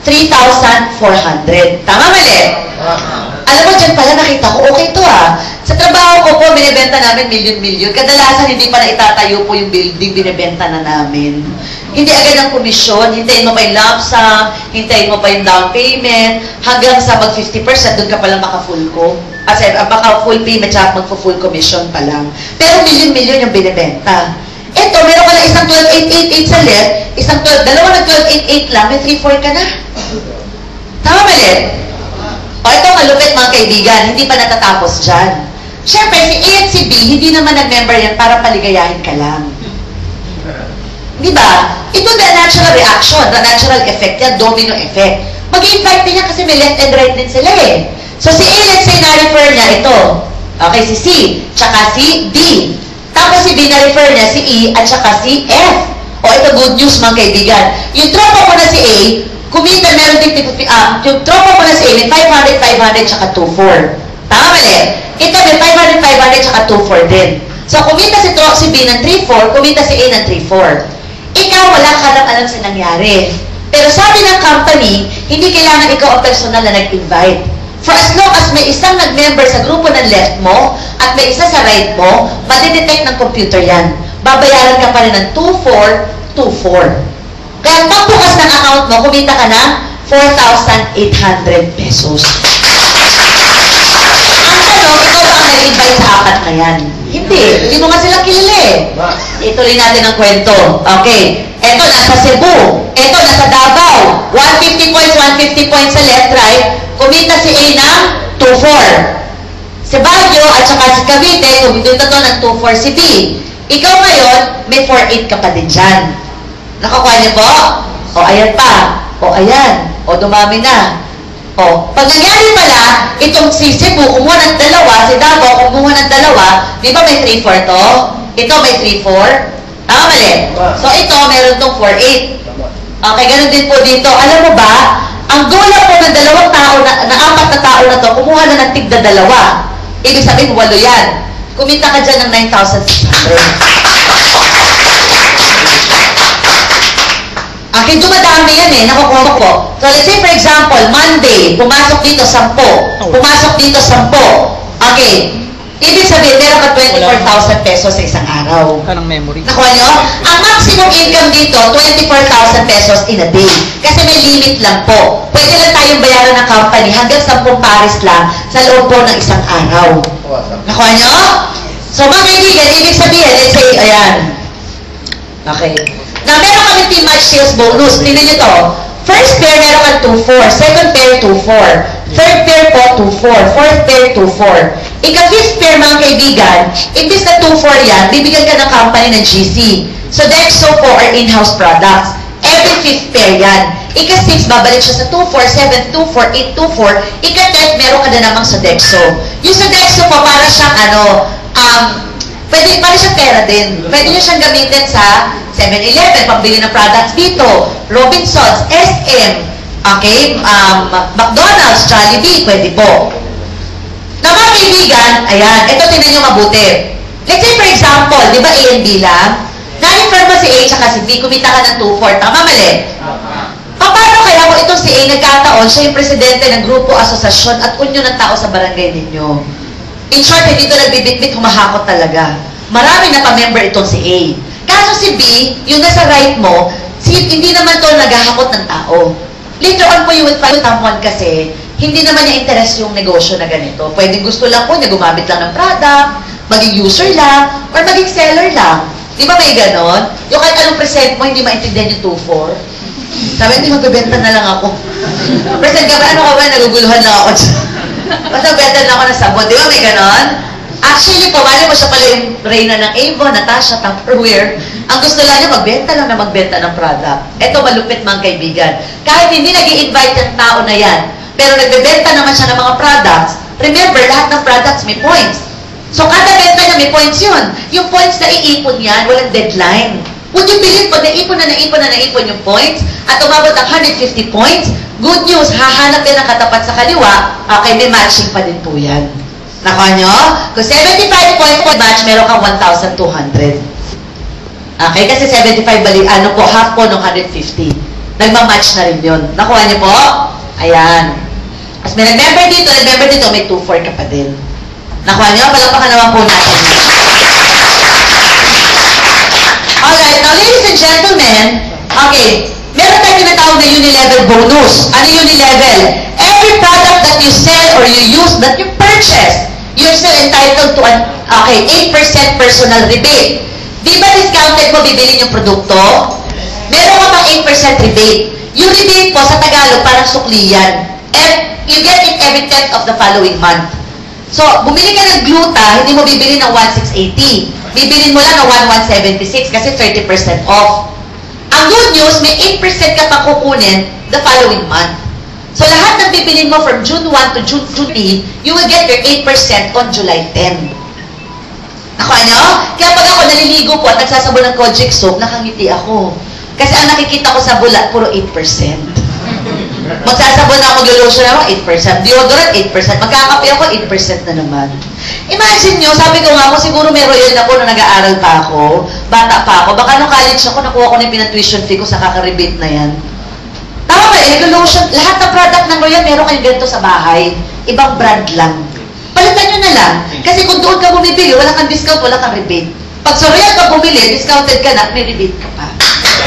3,400. Tama mali? Alam mo, dyan pala nakita ko, okay to ah. Sa trabaho ko po, binibenta namin milyon-milyon. Kadalasan, hindi pa na itatayo po yung building, binibenta na namin. Hindi agad ang komisyon, hintayin mo pa yung lump sum, hintayin mo pa yung down payment, hanggang sa mag 50%, doon ka palang maka-full ko. Kasi baka full payment, tsaka mag-full commission pa lang. Pero milyon-milyon yung binibenta. Ito, meron ka na isang 12,888 sa left, dalawa na 12,888 lang, may 3,400 ka na. Tama mali? O ito malupit mga kaibigan, hindi pa natatapos dyan. Siyempre, si A at si B, hindi naman nag-member yan para paligayahin ka lang. Di ba? Ito the natural reaction, the natural effect yan, domino effect. Mag-invite din niya kasi may left and right din sila eh. So si A, let's say, na-refer niya ito. Okay, si C, tsaka si D. Tapos si B, na-refer niya si E, at tsaka si F. O ito good news mga kaibigan. Yung tropa ko na si A, kumita meron din, yung tropa ko na si A, may 500, 500, tsaka 2,400. Tama mali? Ito may 500, 500, tsaka 2,400 din. So, kumita si B ng 3,400, kumita si A ng 3,400. Ikaw, wala ka lang alam sa nangyari. Pero sabi ng company, hindi kailangan ikaw ang personal na nag-invite. For as long as may isang nag-member sa grupo ng left mo, at may isa sa right mo, madidetect ng computer yan. Babayaran ka pa rin ng 2,424. Kaya pagbukas ng account mo, kumita ka ng 4,800 pesos. Ang tanong, ikaw ba ang nag-invite sa apat na yan? Hindi mo nga sila kilala eh. Ituloy natin ang kwento. Okay. Ito, nasa Cebu. Ito, nasa Davao. 150 points sa left, right. Kumita si A ng 2,400. Si Baguio at saka si Cavite, kumita to ng 2,400 si B. Ikaw ngayon, may 4,800 ka pa din dyan. Nakakuha niyo po? O, ayan pa. O, ayan. O, dumami na. O, pag nangyari pala, itong si Cebu, kumuha ng dalawa, si Davao, kumuha ng dalawa, di ba may 3,400 to? Ito may 3,400. Tama mali? So, ito, meron tong 4,800. Okay, ganun din po dito. Alam mo ba, ang gola po ng 2 tao, na 4 na tao na to, kumuha na ng tigda 2. Ibig sabihin, 8 yan. Kumita ka dyan ng 9,600. Akin dumadami yan eh, nakukuha ko. So let's say for example, Monday, pumasok dito 10. Pumasok dito 10. Okay. Ibig sabihin, meron ka 24,000 pesos sa isang araw. Anong memory? Nakuha nyo? Ang maximum income dito, 24,000 pesos in a day. Kasi may limit lang po. Pwede lang tayong bayaran ng company hanggang 10 pares lang sa loob po ng isang araw. Nakuha nyo? So mga kaibigan, ibig sabihin, let's say, ayan. Okay. Na meron kami team match sales bonus. Tingnan nyo to. First pair, meron kang 2,400. Second pair, 2,400. Third pair po, 2,400. Fourth pair, 2,400. Ika-fifth pair, mga kaibigan, imbis na 2,400 yan, bibigyan ka ng company ng GC. So, Dexo po are in-house products. Every fifth pair yan. Ika-6, babalik siya sa 2,400, 7, 2,400, 8, 2,400. Ika-10, meron ka na namang sa Dexo. Yung sa Dexo po, para siyang Pwede, para siya pera din. Pwede niyo siyang gamitin sa 7-Eleven, pambili ng products dito, Robinsons, SM, okay, McDonald's, Jollibee, pwede po. Na mga kaibigan, ayan, ito tingnan niyo mabuti. Let's say for example, di ba A and B lang? Na-refer mo si A tsaka si B, kumita ka ng 2-4, tama mali? Paano kaya kung itong si A nagkataon, siya yung presidente ng grupo, asosasyon at unyo ng tao sa barangay ninyo? In short, hindi ito nagbibitbit, humahakot talaga. Marami na pa-member itong si A. Kaso si B, yung nasa right mo, hindi naman ito naghahakot ng tao. Later on po, you will find someone kasi, hindi naman niya interest yung negosyo na ganito. Pwedeng gusto lang po niya gumamit lang ng product, maging user lang, or maging seller lang. Di ba may ganon? Yung kahit anong present mo, hindi maintindihan yung 2-4. Sabi, hindi magbebenta na lang ako. Present ka ba? Ano ka ba? Naguguluhan lang ako dyan. Basta benta na ako ng sabon. Di ba may ganon? Actually, pawali mo siya pala yung Reyna ng Avon, Natasha, Tupperware. Ang gusto lang niya, magbenta lang na magbenta ng product. Ito, malupit mga kaibigan. Kahit hindi nag-i-invite yung tao na yan, pero nagbebenta naman siya ng mga products, remember, lahat ng products may points. So, kada benta niya may points yun. Yung points na iipon yan, walang deadline. Would you believe pag naipon na naipon yung points at umabot ng 150 points, good news, hahanap yan ang katapat sa kaliwa, okay, may matching pa din po yan. Nakuha nyo? Kung 75 points po match, meron kang 1,200. Okay, kasi 75 bali, ano po, half po ng 150. Nagmamatch na rin yun. Nakuha nyo po? Ayan. As may nag-member dito, may 2-4 ka pa din. Nakuha nyo? Palakpakan naman po natin. Alright, now ladies and gentlemen, okay, meron tayo tinatawag na unilevel bonus. Ano unilevel? Every product that you sell or you use, that you purchase, you're still entitled to an, 8% personal rebate. Di ba discounted mo bibili yung produkto? Meron ka pang 8% rebate. Yung rebate po sa Tagalog, parang sukliyan. And you get it every 10th of the following month. So, bumili ka ng gluta, hindi mo bibili ng 1,680. Bibilin mo lang ng 1,176 kasi 30% off. Ang good news, may 8% ka pang kukunin the following month. So, lahat ng bibilin mo from June 1 to June 3, you will get your 8% on July 10. Nakuha nyo? Kaya pag ako naliligo po at nagsasabon ng Kojic soap, nakangiti ako. Kasi ang nakikita ko sa bula, puro 8%. Magsasabon ako, mag-lotion ako, 8%. Deodorant, 8%. Magkakape ako, 8% na naman. Imagine nyo, sabi ko nga, kung siguro may royal na po nung nag-aaral pa ako, bata pa ako, baka nung college ako, nakuha ko na yung pinag-tuition fee ko sa kaka-rebate na yan. Tama ba, nag-lotion, lahat ng product ng royal, meron kayong ganito sa bahay. Ibang brand lang. Palitan nyo na lang. Kasi kung doon ka bumibili, wala kang discount, wala kang rebate. Pag sa royal ka bumili, discounted ka na, may rebate ka pa.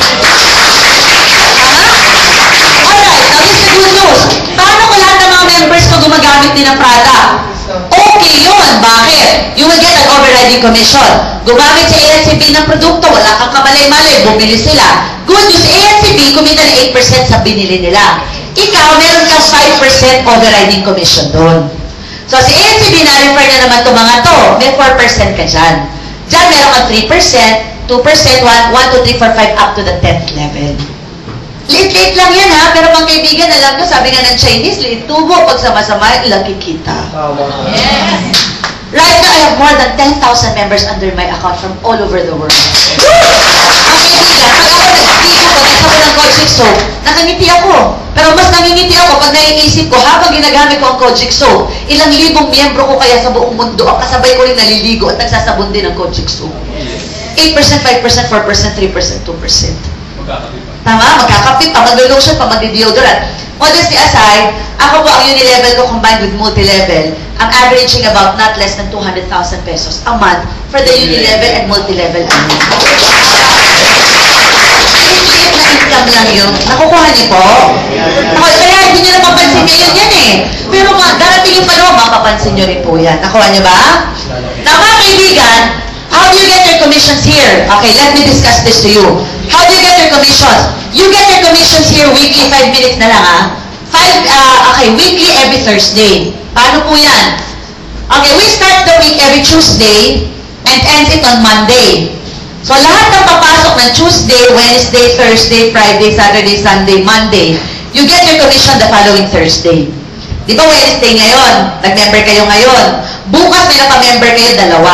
Good news. Paano kung lahat ng mga members ko gumagamit din ng product? Okay yun. Bakit? You will get an overriding commission. Gumamit sa ANCB ng produkto, wala kang kamalay-malay, bumili sila. Good news, ANCB, kumita na 8% sa binili nila. Ikaw, meron kang 5% overriding commission doon. So, si ANCB, na-refer na naman ito mga to, may 4% ka dyan. Dyan, meron kang 3%, 2%, 1, 2, 3, 4, 5, up to the 10th level. Liit-liit lang yan ha, pero mga kaibigan, alam nyo, sabi nga ng Chinese, liit tubo, pag sama-sama, laki kita. Yes! Right now, I have more than 10,000 members under my account from all over the world. Mga kaibigan, pag ako nag-stick ako, nagsabon ng Kojic soap, nakangiti ako. Pero mas nangingiti ako pag naiisip ko, habang ginagamit ko ang Kojic soap, ilang libong miyembro ko kaya sa buong mundo, ang kasabay ko rin naliligo at nagsasabon din ng Kojic soap. 8%, 5%, 4%, 3%, 2%. Tama? Magkakapit pa, mag-lotion pa, mag-deodorant. Modesty aside, ako po ang unilevel ko combined with multi-level. I'm averaging about not less than 200,000 pesos a month for the unilevel and multi-level. Liit na income lang yun. Nakukuha niyo po? Kaya hindi nyo napapansin ngayon yan eh. Pero darating yung panahon, mapapansin nyo rin po yan. Nakuha niyo ba? Now mga kaibigan, how do you get your commissions here? Okay, let me discuss this to you. How do you get your commissions? You get your commissions here weekly, 5 minutes na lang ha. Weekly every Thursday. Paano po yan? Okay, we start the week every Tuesday and ends it on Monday. So lahat ng papasok ng Tuesday, Wednesday, Thursday, Friday, Saturday, Sunday, Monday, you get your commission the following Thursday. Di ba Wednesday ngayon? Nag-member kayo ngayon. Bukas may napamember kayo, 2.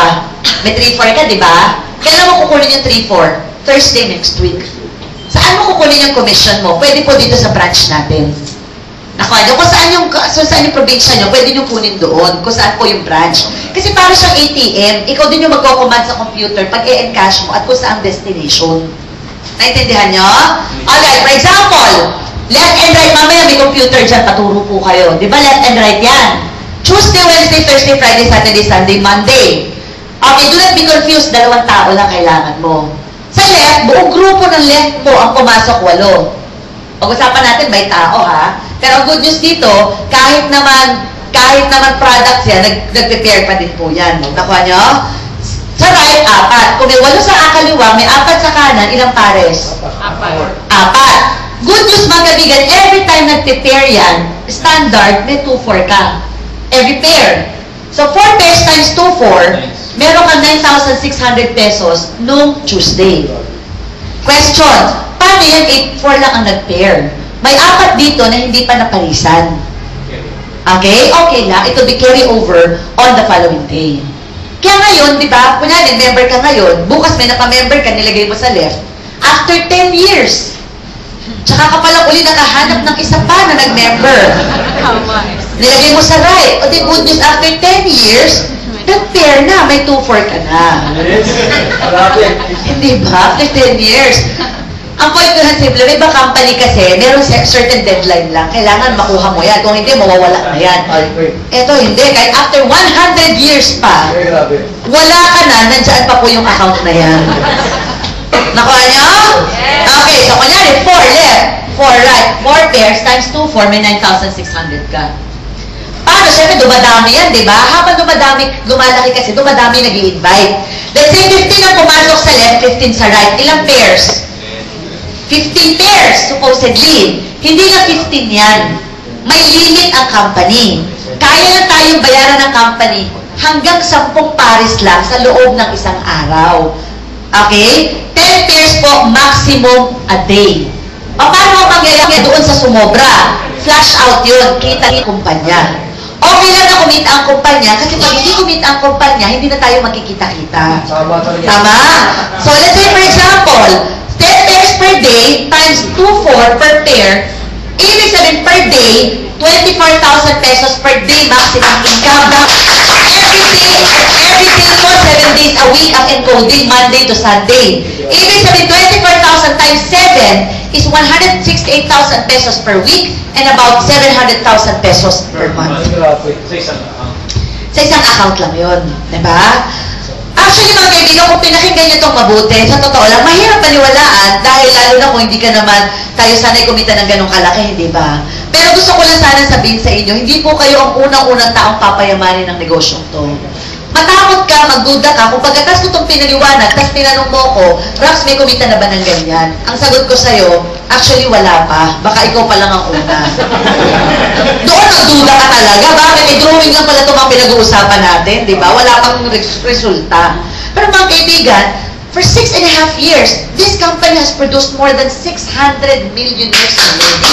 May 3-4 ka, di ba? Kailan mo kukunin yung 3-4? Thursday next week. Saan mo kukunin yung commission mo? Pwede po dito sa branch natin. Nakuha nyo, kung saan yung probinsya nyo, pwede nyo kunin doon, kung saan po yung branch. Kasi para siyang ATM, ikaw din yung magko-command sa computer pag i-encash mo at kung saan destination. Naintindihan nyo? Alright, for example, left and right, mamaya may computer dyan, paturo po kayo. Di ba left and right yan? Tuesday, Wednesday, Thursday, Friday, Saturday, Sunday, Monday. Okay, do not be confused, 2 tao lang kailangan mo. Sa left, buong grupo ng left mo ang pumasok 8. Pag-usapan natin, may tao ha. Pero ang good news dito, kahit naman products yan, nag-prepare pa din po yan. Nakuha nyo? Sa right, 4. Kung may 8 sa kaliwa, may 4 sa kanan, ilang pares? 4. Good news mga kaibigan, every time nag-prepare yan, standard, may 2-4 ka. Every pair. So 4 pairs times 2-4, meron kang 9,600 pesos nung Tuesday. Question, paano yan 8-4 lang ang nag-pair? May 4 dito na hindi pa naparisan. Okay? Okay lang. It will be carry over on the following day. Kaya ngayon, di ba, kunyari, member ka ngayon, bukas may napamember ka, nilagay mo sa left. After 10 years, tsaka ka palang uli nakahanap ng isa pa na nag-member. Nilagay mo sa right. O di good news, after 10 years, nag-pair na, may 2-4 ka na. Hindi ba? After 10 years. Ang point ko na simple, may iba company kasi, meron certain deadline lang. Kailangan makuha mo yan. Kung hindi, mawawala na yan. Eto, hindi. Kahit after 100 years pa, wala ka na, nandyan pa po yung account na yan. Nakuha niyo? Okay, so kunyari, 4 left, 4 right, 4 pairs times 2, 4, may 9,600 ka. Paano? Siyempre, dumadami yan, di ba? Habang lumalaki kasi, dumadami nag-i-invite. Let's say, 15 ang pumasok sa left, 15 sa right. Ilang pairs? 15 pairs, supposedly. Hindi na 15 yan. May limit ang company. Kaya lang tayong bayaran ng company hanggang 10 pares lang sa loob ng isang araw. Okay? 10 pairs po, maximum a day. Paano mangyayari doon sa sumobra? Flash out yun. Kita ng kumpanya. Okay lang na kumita ang kumpanya kasi pag hindi kumita ang kumpanya, hindi na tayo magkikita-kita. Tama? So, let's say for example, 10 pairs per day times 2-4 per pair, ibig sabihin per day, 24,000 pesos per day maximum income. Every day po, 7 days a week ang encoding, Monday to Sunday. Ibig sabihin, 24,000 times 7 is 168,000 pesos per week and about 700,000 pesos per month. Sa isang account lang yun. Diba? Actually, mga kaibigan, kung pinakinggan nyo itong mabuti, sa totoo lang, mahirap paniwalaan dahil lalo na kung hindi ka naman tayo sanay kumita ng ganong kalaki, hindi ba? Pero gusto ko lang sana sabihin sa inyo, hindi po kayo ang unang-unang taong papayamanin ng negosyong to. Matakot ka, magduda ka, kung pagkatas ko itong pinaliwanag, tapos tinanong mo ko, Raps, may kumita na ba ng ganyan? Ang sagot ko sa'yo, actually wala pa. Baka ikaw pa lang ang una. Doon magduda ka talaga. Bakit? May drawing lang pala itong mga pinag-uusapan natin, di ba? Wala pang resulta. Pero mga kaibigan, for 6.5 years, this company has produced more than 600 million years already.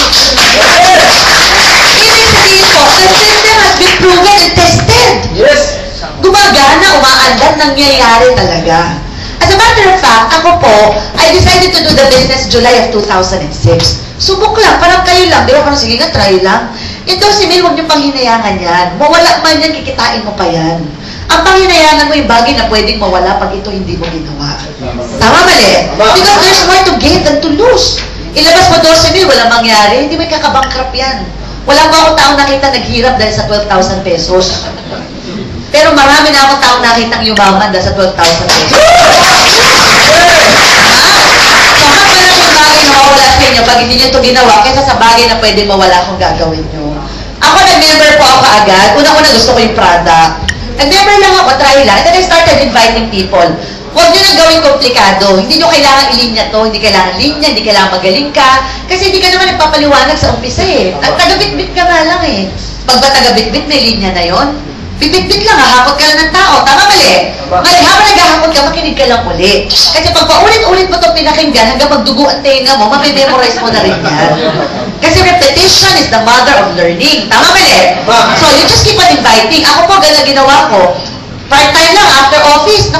Ibig sabihin po, the system has been proven and tested. Yes. Gumagana, umaandar, nangyayari talaga. As a matter of fact, ako po, I decided to do the business July of 2006. Subok lang, parang kayo lang. Di ba? Parang sige nga, try lang. Ito, si Mil, huwag niyong panghinayangan yan. Mawala man yan, kikitain mo pa yan. Ang panghinayangan mo yung bagay na pwedeng mawala pag ito hindi mo ginawa. Tama mali? Because there's more to gain than to lose. Ilabas mo 12 mil, walang mangyari. Hindi may kakabankrupt yan. Wala pa akong taong nakita naghirap dahil sa 12,000 pesos. Pero marami na akong taong nakitang yumaman dahil sa 12,000 pesos. So, malaking bagay na mawala sa inyo pag hindi nyo ito ginawa kaysa sa bagay na pwede mawala kung gagawin nyo. Ako, nag-member po ako kaagad. Una-una gusto ko yung product. Nag-member lang ako, try lang. And then I started inviting people. Huwag nyo nang gawing komplikado. Hindi nyo kailangan ilinya to, hindi kailangan linya, hindi kailangan magaling ka. Kasi hindi ka naman nagpapaliwanag sa umpisa eh. Taga-bit-bit ka nga lang eh. Pag ba taga-bit-bit, may linya na yon. Bit-bit lang, hahakot ka lang ng tao. Tama mali? Mali, habang naghahakot ka, makinig ka lang uli. Kasi pag paulit-ulit mo itong pinakinggan, hanggang magdugo ang tenga mo, mamememorize mo na rin yan. Kasi repetition is the mother of learning. Tama mali? So, you just keep on inviting. Ako po, gano'n ginawa ko. Part-time lang, after office. Naku,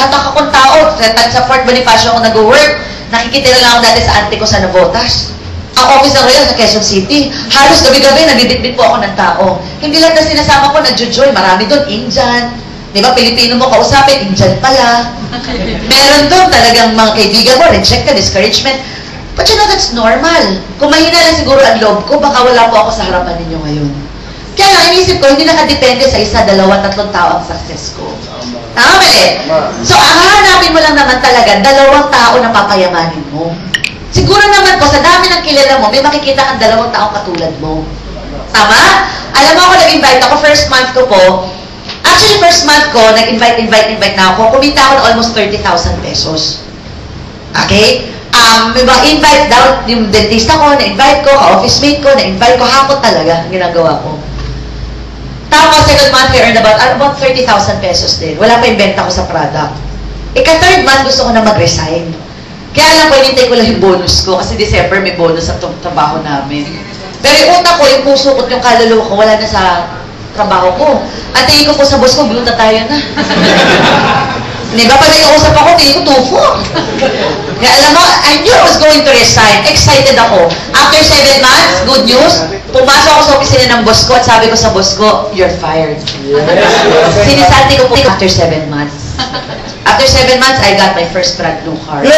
nagtataka kong tao. Sa Fort Bonifacio ako nag-work. Nakikitira lang ako dati sa auntie ko sa Navotas. Ang office ng Royal sa Quezon City. Halos gabi-gabi, nagdidikbit po ako ng tao. Hindi lang na sinasama ko, nag-joy. Marami doon, Indian. Di ba, Pilipino mo kausapin, Indian pala. Meron doon talagang mga kaibigan mo, reject ka, discouragement. But you know, that's normal. Kung mahina lang siguro ang loob ko, baka wala po ako sa harapan ninyo ngayon. Kaya lang, inisip ko, hindi nakadepende sa isa, dalawa, tatlong tao ang success ko. Tama ba eh? So, ang hahanapin mo lang naman talaga, dalawang tao na papayamanin mo. Siguro naman po, sa dami ng kilala mo, may makikita kang dalawang taong katulad mo. Tama? Alam mo ako, nag-invite ako, first month ko po. Actually, first month ko, nag-invite na ako. Kumita ako ng almost 30,000 pesos. Okay? May mga invite daw, yung dentista ko, na-invite ko, ka-office mate ko, na-invite ko, hapon talaga, ang ginagawa ko. Tapos, second month, I earned about 30,000 pesos din. Wala pa yung benta ko sa product. Ika-third month, gusto ko na mag-resign. Kaya lang po, hinintay ko lang yung bonus ko, kasi December may bonus sa trabaho namin. Pero yung utak ko, yung puso ko, yung kaluluwa ko, wala na sa trabaho ko. At tingin ko po sa boss ko, biluta tayo na. Di ba, pag nag-uusap ako, tingin ko, tufo. Kaya alam mo, I knew I was going to resign. Excited ako. After 7 months, good news, pumasok ako sa opisina ng boss ko at sabi ko sa boss ko, you're fired. Sinisanti ko po after 7 months. After 7 months, I got my first brand new car. So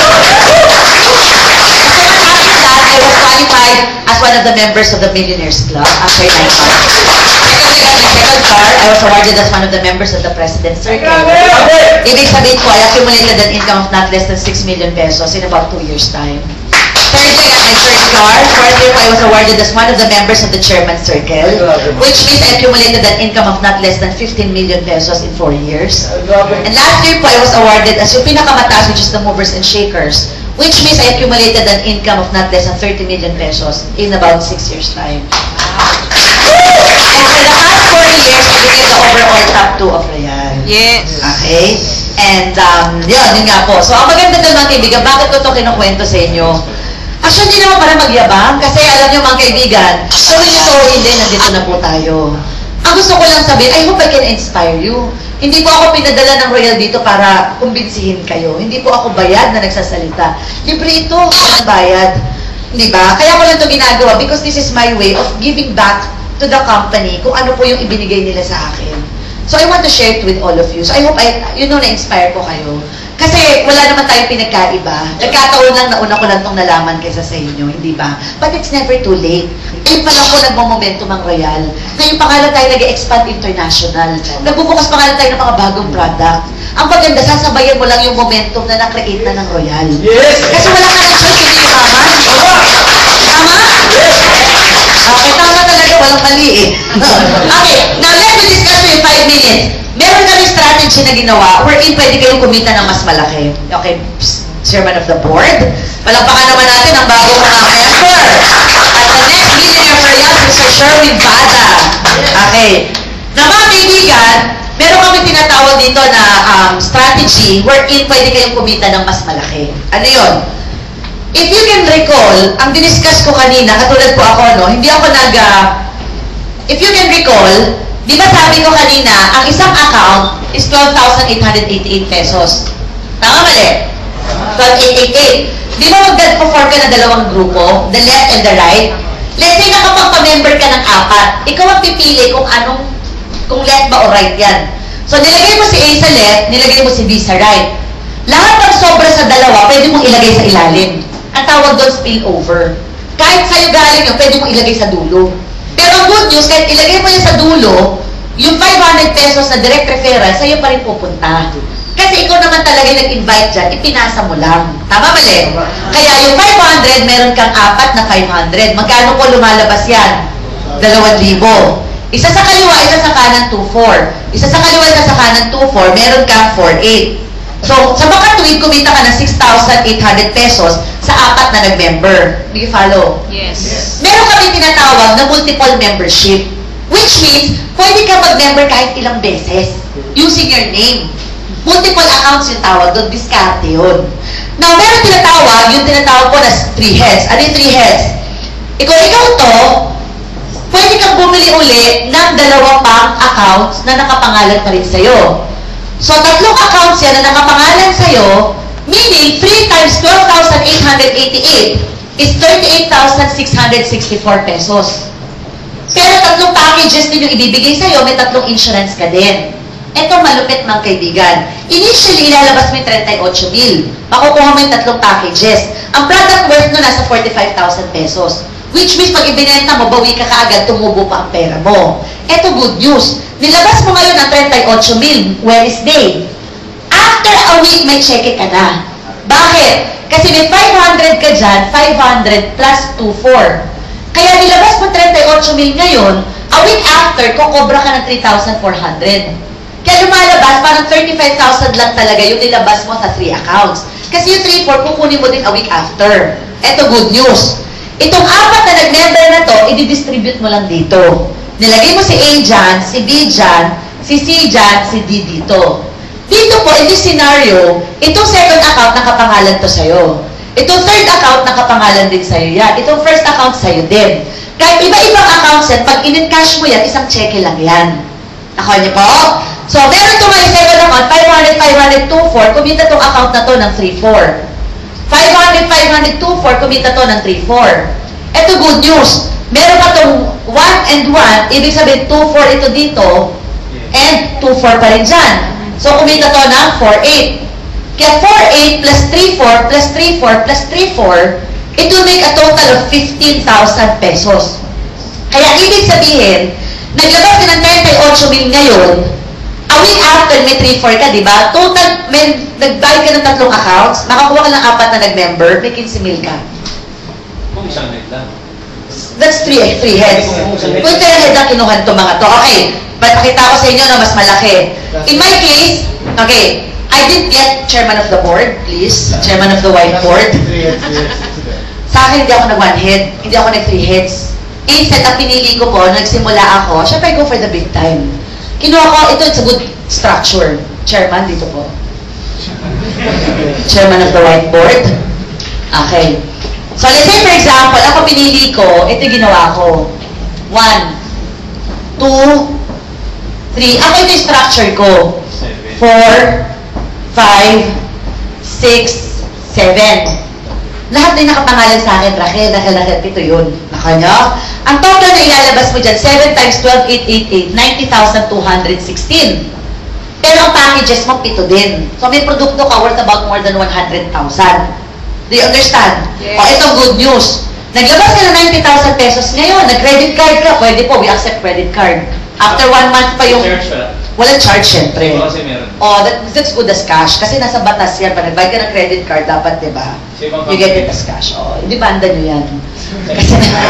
what happened that, I was qualified as one of the members of the Millionaires Club after 9 months. Second, I got my second car. I was awarded as one of the members of the President's Circle. Ibig sabihin ko, I accumulated an income of not less than 6 million pesos in about 2 years' time. Third, I got my third car. Fourth year, I was awarded as one of the members of the Chairman's Circle, which means I accumulated an income of not less than 15 million pesos in 4 years. And last year po, I was awarded as yung pinakamataas, which is the Movers and Shakers, which means I accumulated an income of not less than 30 million pesos in about 6 years' time. And for the past 4 years, I became the overall top 2 of Royal. Yes. Okay? And, yun nga po. So, ang maganda doon mga kaibigan, bakit ko ito kinukwento sa inyo? Actually, hindi naman para magyabang, kasi alam nyo mga kaibigan, gawin nyo to hindi, nandito na po tayo. Ang gusto ko lang sabihin, I hope I can inspire you. Hindi po ako pinadala ng Royal dito para kumbinsihin kayo. Hindi po ako bayad na nagsasalita. Libre ito, walang bayad. Di ba? Kaya ko lang ito ginagawa because this is my way of giving back to the company kung ano po yung ibinigay nila sa akin. So I want to share it with all of you. So I hope na-inspire ko kayo. Kasi wala naman tayong pinagkaiba. Nagkataon lang na una ko lang itong nalaman kaysa sa inyo, hindi ba? But it's never too late. Ngayon pa lang po nagmo-momentum ang Royal. Ngayon pa nga lang tayo nag-expand international. Nagbubukas pa nga lang tayo ng mga bagong product. Ang maganda, sasabayan mo lang yung momentum na na-create na ng Royal. Yes! Kasi wala ka ng choice, hindi umaman. Tama? Okay, tama talaga, walang mali eh. Okay, now let me discuss for you 5 minutes. Meron kami strategy na ginawa wherein pwede kayong kumita ng mas malaki. Okay, Chairman of the Board. Palakpakan naman natin ang bagong mga member. At the next millionaire for Royal, Mr. Sherwin Bada. Okay. Na mga kaibigan, meron kami tinatawag dito na strategy wherein pwede kayong kumita ng mas malaki. Ano yun? If you can recall, ang diniscuss ko kanina, katulad po ako, no, hindi ako if you can recall, di ba sabi ko kanina, ang isang account is 12,888 pesos. Tama mali? 12,888. Di ba mag-perform ka ng dalawang grupo, the left and the right? Let's say nakapagpa-member ka ng 4, ikaw ang pipili kung left ba o right yan. So nilagay mo si A sa left, nilagay mo si B sa right. Lahat ng sobra sa dalawa, pwede mong ilagay sa ilalim. Ang tawag doon spillover. Kahit sa'yo galing yun, pwede mong ilagay sa dulo. Pero ang good news, kahit ilagay mo yan sa dulo, yung 500 pesos na direct referral, sa'yo pa rin pupunta. Kasi ikaw naman talaga nag-invite dyan, ipinasa mo lang. Tama mali? Kaya yung 500, meron kang 4 na 500. Magkano po lumalabas yan? 2,000. Isa sa kaliwa, isa sa kanan, 2,400. Isa sa kaliwa, isa sa kanan, 2,400. Meron kang 4,800. So, sa makatuwid, kumita ka ng 6,800 pesos sa 4 na nag-member. Do you follow? Yes. Meron kami tinatawag na multiple membership. Which means, pwede ka mag-member kahit ilang beses using your name. Multiple accounts yung tawag doon, diskarte yun. Now, meron tinatawag po na 3 heads. Ano yung 3 heads? Ikaw to, pwede kang bumili uli ng 2 pang accounts na nakapangalan pa rin sa'yo. So, tatlong accounts yan na nakapangalan sa'yo, meaning 3 times 12,888 is 38,664 pesos. Pero tatlong packages din yung ibibigay sa'yo, may tatlong insurance ka din. Ito malupit mga kaibigan. Initially, ilalabas mo yung 38,000. Makukuha mo yung tatlong packages. Ang product worth no nasa 45,000 pesos. Which means pag ibinenta mo, bawi ka kaagad, tumubo pa ang pera mo. Ito good news. Nilabas mo ngayon ang 38,000, Wednesday. After a week, may cheque ka na. Bakit? Kasi may 500 ka dyan, 500 plus 24. Kaya nilabas mo 38,000 ngayon, a week after, kukobra ka ng 3,400. Kaya lumalabas, parang 35,000 lang talaga yung nilabas mo sa 3 accounts. Kasi yung 3-4, kukunin mo din a week after. Ito good news. Itong 4 na nag-member na to, i-distribute mo lang dito. Nilagay mo si A dyan, si B dyan, si C dyan, si D dito. Dito po, in this scenario, itong second account nakapangalan to sa'yo. Itong third account nakapangalan din sa'yo yan. Itong first account sa'yo din. Kahit iba-ibang accounts yan, pag in-encash mo yan, isang cheque lang yan. Nakuha niyo po? So, meron ito may second account, 500, 500, 24, kumita itong account na to ng 3-4. 500, 500, 24, kumita to ng 3-4. Ito good news. Meron pa itong 1 and 1, ibig sabihin 2-4 ito dito, and 2-4 pa rin dyan. So, kumita to ng 4-8. Kaya 4-8 plus 3-4 plus 3-4 plus 3-4, it will make a total of 15,000 pesos. Kaya ibig sabihin, naglabas ka ng 38,000 ngayon, a week after may 3-4 ka, di ba? Total, may nag-buy ka ng tatlong accounts, makakuha ka ng 4 na nag-member, may 15,000 ka. Kung isang head lang. That's 3 heads. Kung 3 heads ang kinuhan itong mga to. Okay, pakita ko sa inyo na mas malaki. In my case, okay, I didn't get chairman of the board, please. Chairman of the whiteboard. Sa akin, hindi ako nag-1 head. Hindi ako nag-3 heads. Instead, ang pinili ko po, nagsimula ako, syempre I go for the big time. Kinuha ko, it's a good structure. Chairman, dito po. Chairman of the whiteboard. Okay. So, let's say, for example, ako pinili ko, ito yung ginawa ko. 1, 2, 3. Ako ito yung structure ko. 4, 5, 6, 7. Lahat din nakapangalan sa akin, Rachel, ito yun. Naka nyo? Ang total na ilalabas mo dyan, 7 times 12, 888, 90,216. Pero ang packages mo, 7 din. So may produkto ka worth about more than 100,000. Do you understand? Yes. O, ito good news. Naglabas ka ng 90,000 pesos ngayon, nag-credit card ka, pwede po, we accept credit card. After 1 month pa yung... Charge wala? Walang charge, syempre. Kasi meron. Oh, that's good as cash. Kasi nasa batas yan. Pag nag-buy ka ng credit card, dapat, di ba? You get it as cash. Oh, di ba, andan nyo yan? Kasi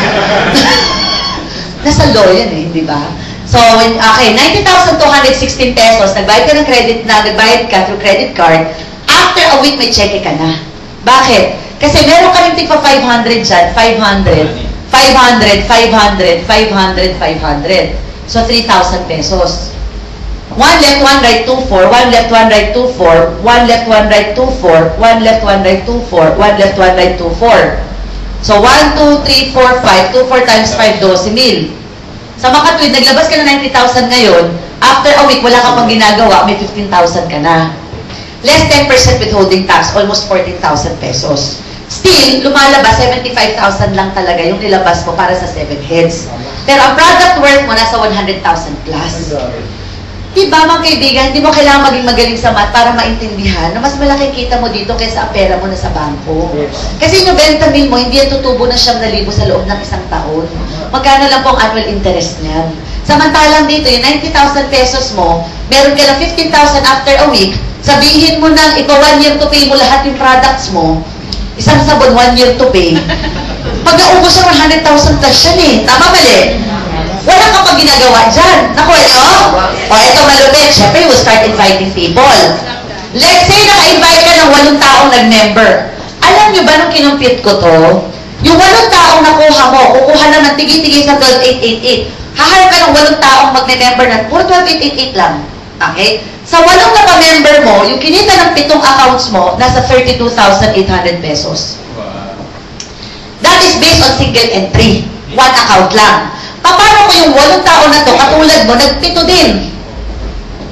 nasa law yan eh, di ba? So, okay, 90,216 pesos, nag-buy ka ng credit na, nag-buy ka through credit card, after a week, may cheque ka na. Bakit? Kasi meron ka rin tigpa 500 dyan, 500, 500, 500, 500, 500. So, 3,000 pesos. 1 left, 1 right, 2, 4. 1 left, 1 right, 2, 4. 1 left, 1 right, 2, 4. 1 left, 1 right, 2, 4. 1 left, 1 right, 2, 4. So, 1, 2, 3, 4, 5. 2, 4 times 5, 12,000. Sa makatwid, naglabas ka ng 90,000 ngayon. After a week, wala ka pang ginagawa, may 15,000 ka na. Less 10% withholding tax, almost 14,000 pesos. Still, lumalabas, 75,000 lang talaga yung nilabas mo para sa 7 heads. Pero ang product worth mo nasa 100,000 plus. Diba mga kaibigan, hindi mo kailangan maging magaling sa math para maintindihan na mas malaki kita mo dito kaysa ang pera mo na sa bangko. Kasi yung 90,000 mo, hindi yan tutubo ng 9,000 sa loob ng isang taon. Magkano lang po ang annual interest niyan? Samantalang dito, yung 90,000 pesos mo, meron ka ng 15,000 after a week, sabihin mo na ipa 1 year to pay mo lahat yung products mo, isang sabon 1 year to pay, pag naubos ang 100,000 plus yan eh. Tama mali? Wala kang pag ginagawa dyan. Naku, o ito malupit. Siyempre, we'll start inviting people. Let's say, naka-invite ka ng 8 taong nag-member. Alam nyo ba nung kinumpit ko to? Yung 8 taong nakuha mo, kukuha lang ng tigi-tigi sa 12,888. Haharap ka ng 8 taong mag-member na puro 12,888 lang. Okay? Sa 8 na pa-member mo, yung kinita ng 7 accounts mo, nasa 32,800 pesos. That is based on single entry. 1 account lang. Paano ko yung 8 tao na to, katulad mo, nagpito din?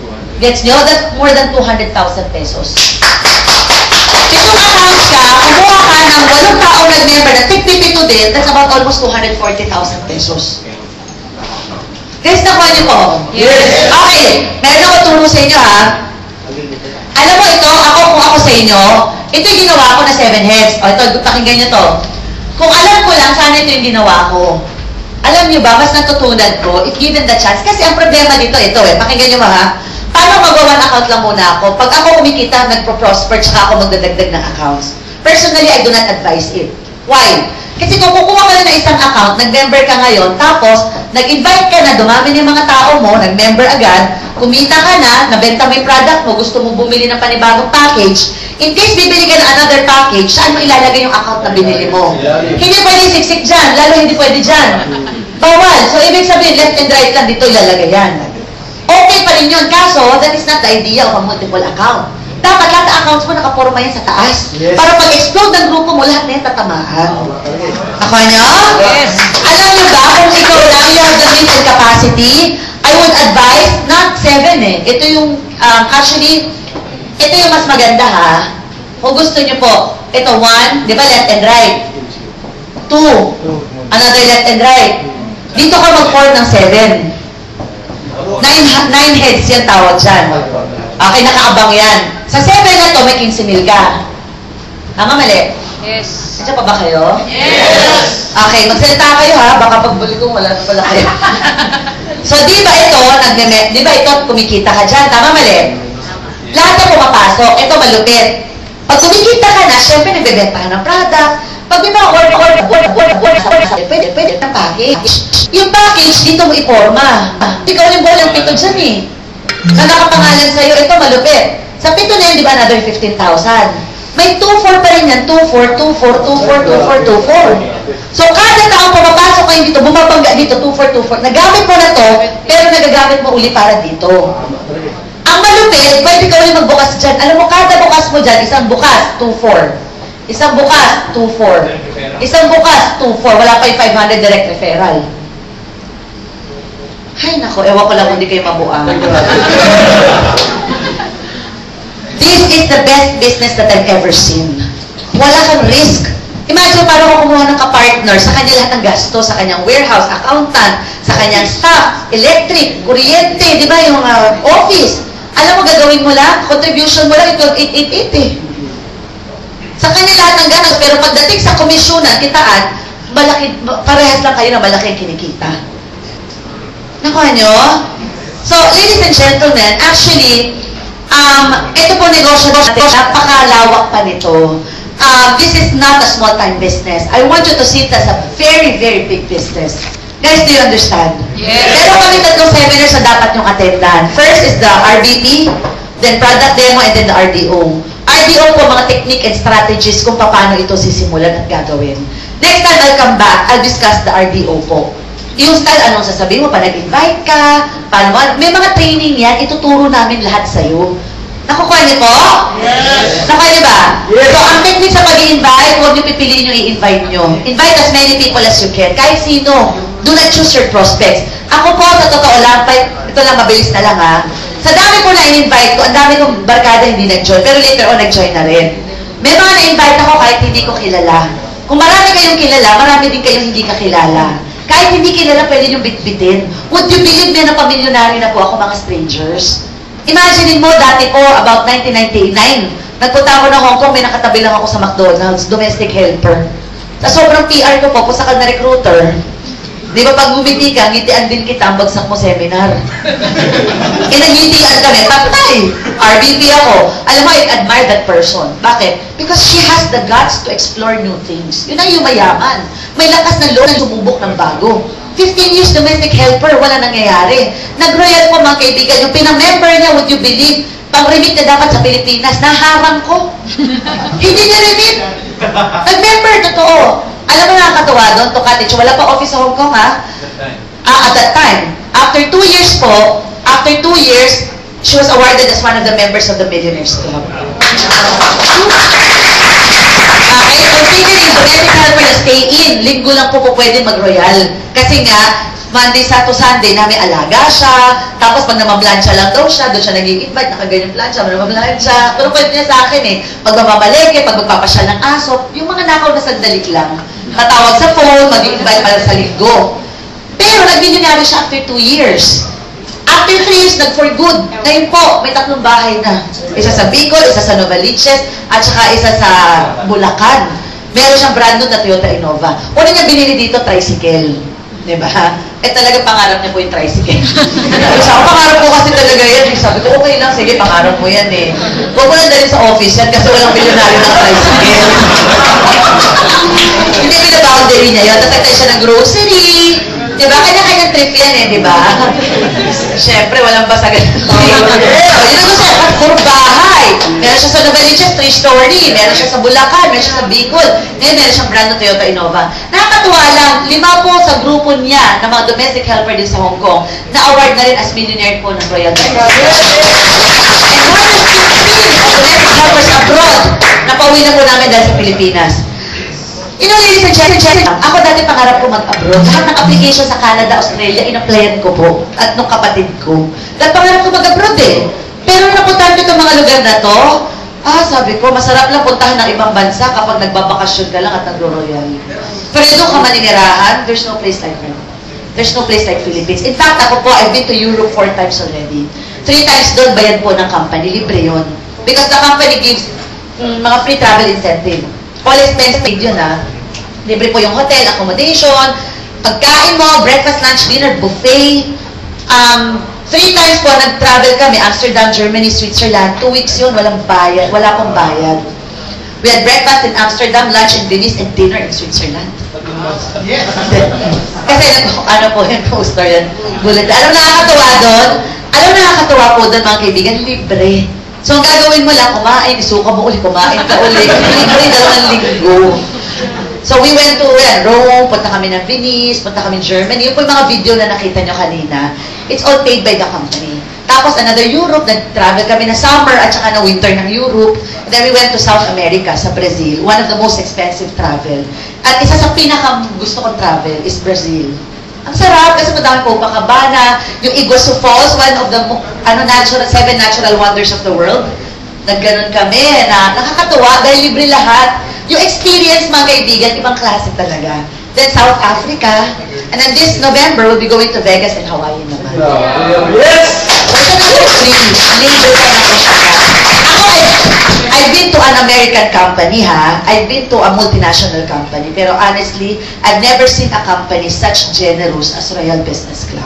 Gets nyo? That's more than 200,000 pesos. Itong accounts ka, kumuha ka ng 8 taong nag-member na tig-52 din, that's about almost 240,000 pesos. Guys, nakuha niyo po? Yes. Okay, meron ako turo sa inyo ha. Alam mo ito, kung ako sa inyo, ito yung ginawa ko na 7 heads. O ito, pakinggan nyo to. Kung alam ko lang, sana ito yung ginawa ko. Alam nyo ba, mas natutunan ko, if given the chance, kasi ang problema dito, ito pakinggan nyo ba ha? Paano mag-1 account lang muna ako? Pag ako kumikita, nagpo-prosper, tsaka ako magdadagdag ng accounts. Personally, I do not advise it. Why? Kasi kung kukuha ka na ng isang account, nag-member ka ngayon, tapos, nag-invite ka na, dumami ng mga tao mo, nag-member agad, kumita ka na, nabenta mo yung product mo, gusto mo bumili ng panibagong package, in case bibili ka ng another package, saan mo ilalagay yung account na binili mo? Hindi pwede siksik dyan, lalo hindi pwede dyan. Bawal. So, ibig sabihin, left and right lang dito ilalagay yan. Okay pa rin yun, kaso, that is not the idea of a multiple account. Dapat lahat ng accounts mo nakaporma yan sa taas. Yes. Para pag-explode ng grupo mo, lahat na yan tatamaan. Ako nyo? Yes. Alam nyo ba, kung ikaw lang, you have the means and capacity, I would advise, not 7 Ito yung, actually, ito yung mas maganda ha. Kung gusto nyo po, ito 1, di ba left and right? 2, another left and right. Dito ka mag-form ng 7. 9 heads yan tawag dyan. Okay, nakaabang yan. Sa 7 na to, may 15,000 ka. Tama, mali? Yes. Nandiyan pa ba kayo? Yes. Okay, magsalita kayo ha. Baka pagbuli ko, wala na pala kayo. So, di ba ito, di ba ito, kumikita ka dyan? Tama, mali? Lahat na pumapasok. Ito, malupit. Pag kumikita ka na, syempre, nagbebenta ka ng product. Pag may mga pwede ng package. Yung package, dito mo iporma. Ikaw yung walang pito dyan eh. Na nakapangalan sa'yo, ito malupit. Sa pito na yun, di ba, another 15,000. May 2-4 pa rin yan. 2-4, 2-4, 2-4, 2-4, 2-4. So, kada taong pumapasok kayo dito, bumabangga dito, 2-4, 2-4. Nagamit mo na to, pero nagagamit mo uli para dito. Ang malupit, pwede ka ulit magbukas dyan. Alam mo, kada bukas mo dyan, isang bukas, 2-4. Isang bukas, 2-4. Isang bukas, 2-4. Wala pa yung 500 direct referral. Ay, nako, ewan ko lang kung di kayo mabuang. This is the best business that I've ever seen. Wala kang risk. Imagine, paano ko kumuha ng kapartner sa kanya lahat ng gasto, sa kanyang warehouse, accountant, sa kanyang staff, electric, kuryente, di ba, yung office. Alam mo, gagawin mo lang, contribution mo lang, ito 888 Sa kanya lahat ng ganas, pero pagdating sa komisyonan, kitaan, malaki, parehas lang kayo na malaki ang kinikita. Nakuha nyo? So, ladies and gentlemen, actually, ito po negosyo natin, napakalawak pa nito. This is not a small-time business. I want you to see it as a very, very big business. Guys, do you understand? Yes. Meron kami tatlong seminars na dapat yung attendan. First is the RBT, then product demo, and then the RDO. RDO po, mga technique and strategies kung paano ito sisimulan at gagawin. Next time, I'll come back, I'll discuss the RDO po. Yung style, anong sasabihin mo, pa nag-invite ka, paano, may mga training yan, ituturo namin lahat sa'yo. Nakukuha niyo po? Yes. Nakuha niyo ba? Yes. So, ang technique sa pag-i-invite, huwag niyo pipiliin yung i-invite niyo. Invite as many people as you can. Kahit sino. Do not choose your prospects. Ako po, sa totoo lang, ito lang, mabilis na lang ha. Sa dami po na in-invite ko, ang dami kong barkada hindi nag-join, pero later on, nag-join na rin. May mga na-invite ako kahit hindi ko kilala. Kung marami kayong kilala, marami din kayong hindi kakilala. Kahit hindi kilala, pwede niyong bitbitin. Would you believe me na pamilyonary na po ako, mga strangers? Imagine mo, dati po, about 1999, nagpunta ako ng Hong Kong, may nakatabi lang ako sa McDonald's, domestic helper. Sa sobrang PR ko po, pusakal na recruiter. Di ba pag bumiti ka, ngitian din kita ang bagsak mo seminar. Nagngitian kami, patay! RBP ako. Alam mo, I admire that person. Bakit? Because she has the guts to explore new things. Yun ang yumayaman. May lakas ng loob na sumubok ng bago. 15 years domestic helper, wala nangyayari. Nag-royal po mga kaibigan, yung pinamember niya, would you believe, pang-remit na dapat sa Pilipinas, naharang ko. Hindi niya remit. Nag-member, totoo. Alam mo nakakatawa doon, Tocatich, wala pa office sa Hong Kong, ha? At that time. After 2 years po, after 2 years, she was awarded as one of the members of the Millionaires Club. Considering domestic helper na stay in, linggo lang po pwede mag-royal. Kasi nga, Monday to Sunday namin alaga siya. Tapos pag namamlansya lang daw siya, doon siya nag-i-invite, nakaganyan plansya, namamlansya. Pero pwede niya sa akin eh, pag mamamaleke, pag magpapasyal ng aso, yung mga nakaw na sandali lang. Tatawag sa phone, mag-i-invite pala sa linggo. Pero nag-millionary siya after 2 years. After 3 years, nag-for good. Ngayon po, may 3 bahay na. Isa sa Bicol, isa sa Novaliches, at saka isa sa Bulacan. Meron siyang brand new na Toyota Innova. Una niya binili dito, tricycle. Diba? Eh talaga pangarap niya po yung tricycle. Sabi ko, pangarap ko kasi talaga yan. Sabi ko, okay lang, sige, pangarap mo yan eh. Huwag mo lang dali sa office yan kasi walang milyonaryo ng tricycle. Hindi binaboundary niya yun. Tatagtay siya ng grocery. Diba? Kanya-kanyang trip yan eh, diba? Siyempre, walang basagan. Yun ang gusto niya, puro bahay. Meron siya sa Novaliches, 3-story. Meron siya sa Bulacan, meron siya sa Bicol. Ngayon, meron siyang brand ng Toyota Innova. Nakakatuwa lang, 5 po sa grupo niya ng mga domestic helper din sa Hong Kong na award na rin as millionaire po ng Royal Dutch. And more than 15 domestic helpers abroad na pauwi na po namin dahil sa Pilipinas. You know, ladies and gentlemen, ako dati pangarap ko mag-abroad. Lahat ng application sa Canada, Australia, in-applyan ko po. At nung kapatid ko. Dahil pangarap ko mag-abroad eh. Pero napuntahan ko itong mga lugar na to, sabi ko, masarap lang puntahan ng ibang bansa kapag nagbabakasyon ka lang at nagro-royal. Pero doon ka maninirahan, there's no place like home. There's no place like Philippines. In fact, ako po, I've been to Europe 4 times already. 3 times doon, bayad po ng company. Libre yun. Because the company gives mga free travel incentive. All expense paid yun Libre po yung hotel, accommodation, pagkain mo, breakfast, lunch, dinner, buffet. 3 times po nag-travel kami, Amsterdam, Germany, Switzerland. 2 weeks yun, walang bayad, wala pong bayad. We had breakfast in Amsterdam, lunch in Venice, and dinner in Switzerland. Yes. Kasi ano po yung poster yan. Bullet. Alam nakakatuwa doon? Alam nakakatuwa po doon mga kaibigan, libre. So, ang gagawin mo lang, kumain, isuka mo uli, kumain ka uli. Libre, 2 linggo. So, we went to Rome, punta kami ng Venice, punta kami ng Germany. Yung po yung mga video na nakita nyo kanina, it's all paid by the company. Tapos, another Europe, nag-travel kami na summer at saka na winter ng Europe. And then we went to South America, sa Brazil. One of the most expensive travel. At isa sa pinaka gusto kong travel is Brazil. Ang sarap kasi madami po Copacabana, yung Iguazu Falls, one of the 7 natural wonders of the world. Nagganon kami na nakakatuwa dahil libre lahat. Yung experience, mga kaibigan, ibang klase talaga. Then South Africa, and then this November, we'll be going to Vegas and Hawaii naman. Yes! Ito number 3, labor ka natin siya. Ako, I've been to an American company, I've been to a multinational company. Pero honestly, I've never seen a company such generous as Royal Business Club.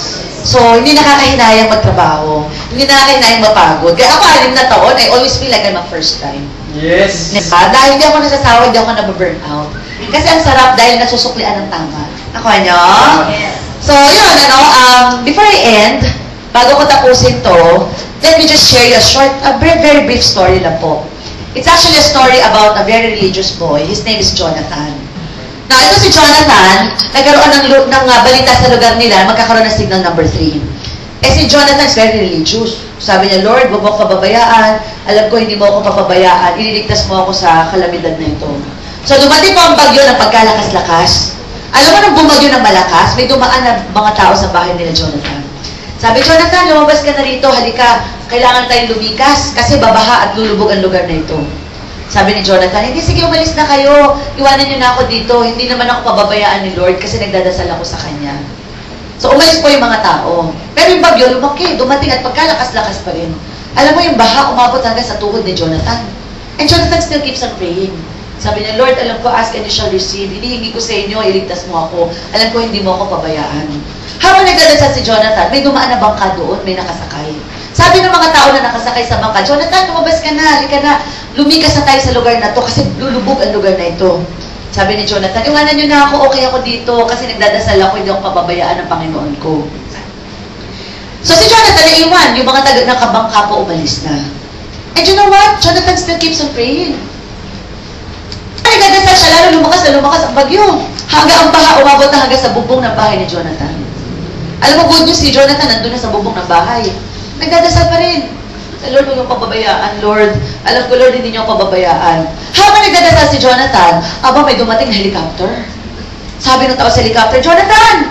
So, hindi nakakahinayang magtrabaho. Hindi nakakahinayang mapagod. Kaya ako, 6 na taon, I always feel like I'm a first time. Yes! Dahil hindi ako nasasawa, hindi ako nababurn out. Kasi ang sarap dahil nasusuklian ng tama. Nakuha nyo? Yes. So, yun, before I end, bago ko tapusin to, let me just share you a very, very brief story lang po. It's actually a story about a very religious boy. His name is Jonathan. Now, ito si Jonathan, nagkaroon ng balita sa lugar nila, magkakaroon ng signal number 3. Eh si Jonathan is very religious. Sabi niya, Lord, huwag mo ako pababayaan. Alam ko, hindi mo ako papabayaan. Ililigtas mo ako sa kalamidad na ito. So, dumating po ang bagyo ng pagkalakas-lakas. Alam mo, nung bumagyo ng malakas, may dumaan na mga tao sa bahay nila Jonathan. Sabi, Jonathan, lumabas ka na rito, halika, kailangan tayong lumikas kasi babaha at lulubog ang lugar na ito. Sabi ni Jonathan, hindi, sige, umalis na kayo, iwanan niyo na ako dito, hindi naman ako pababayaan ni Lord kasi nagdadasal ako sa Kanya. So, umalis po yung mga tao. Pero yung bagyo, lumaki, dumating at pagkalakas-lakas pa rin. Alam mo, yung baha, umabot hanggang sa tuhod ni Jonathan. And Jonathan still keeps on praying. Sabi niya, Lord, alam ko, ask and you shall receive. Hinihingi ko sa inyo, iligtas mo ako. Alam ko, hindi mo ako pabayaan. Habang nagdadasal si Jonathan, may dumaan na bangka doon, may nakasakay. Sabi ng mga tao na nakasakay sa bangka, Jonathan, lumabas ka na, halika na. Lumikas na tayo sa lugar na to kasi lulubog ang lugar na ito. Sabi ni Jonathan, iwanan niyo na ako, okay ako dito kasi nagdadasal ako, hindi ako pababayaan ng Panginoon ko. So si Jonathan naiwan, yung mga nakabangka po umalis na. And you know what? Jonathan still keeps on praying. Nagdadasal siya, lalo lumakas ang bagyo. Hanggang ang baha, umabot na hanggang sa bubong ng bahay ni Jonathan. Alam mo, good news, si Jonathan nandun na sa bubong ng bahay. Nagdadasal pa rin. Lord, huwag yung pababayaan, Lord. Alam ko, Lord, hindi niyo pababayaan. Habang nagdadasal si Jonathan, may dumating na helicopter. Sabi ng tao sa helicopter, Jonathan!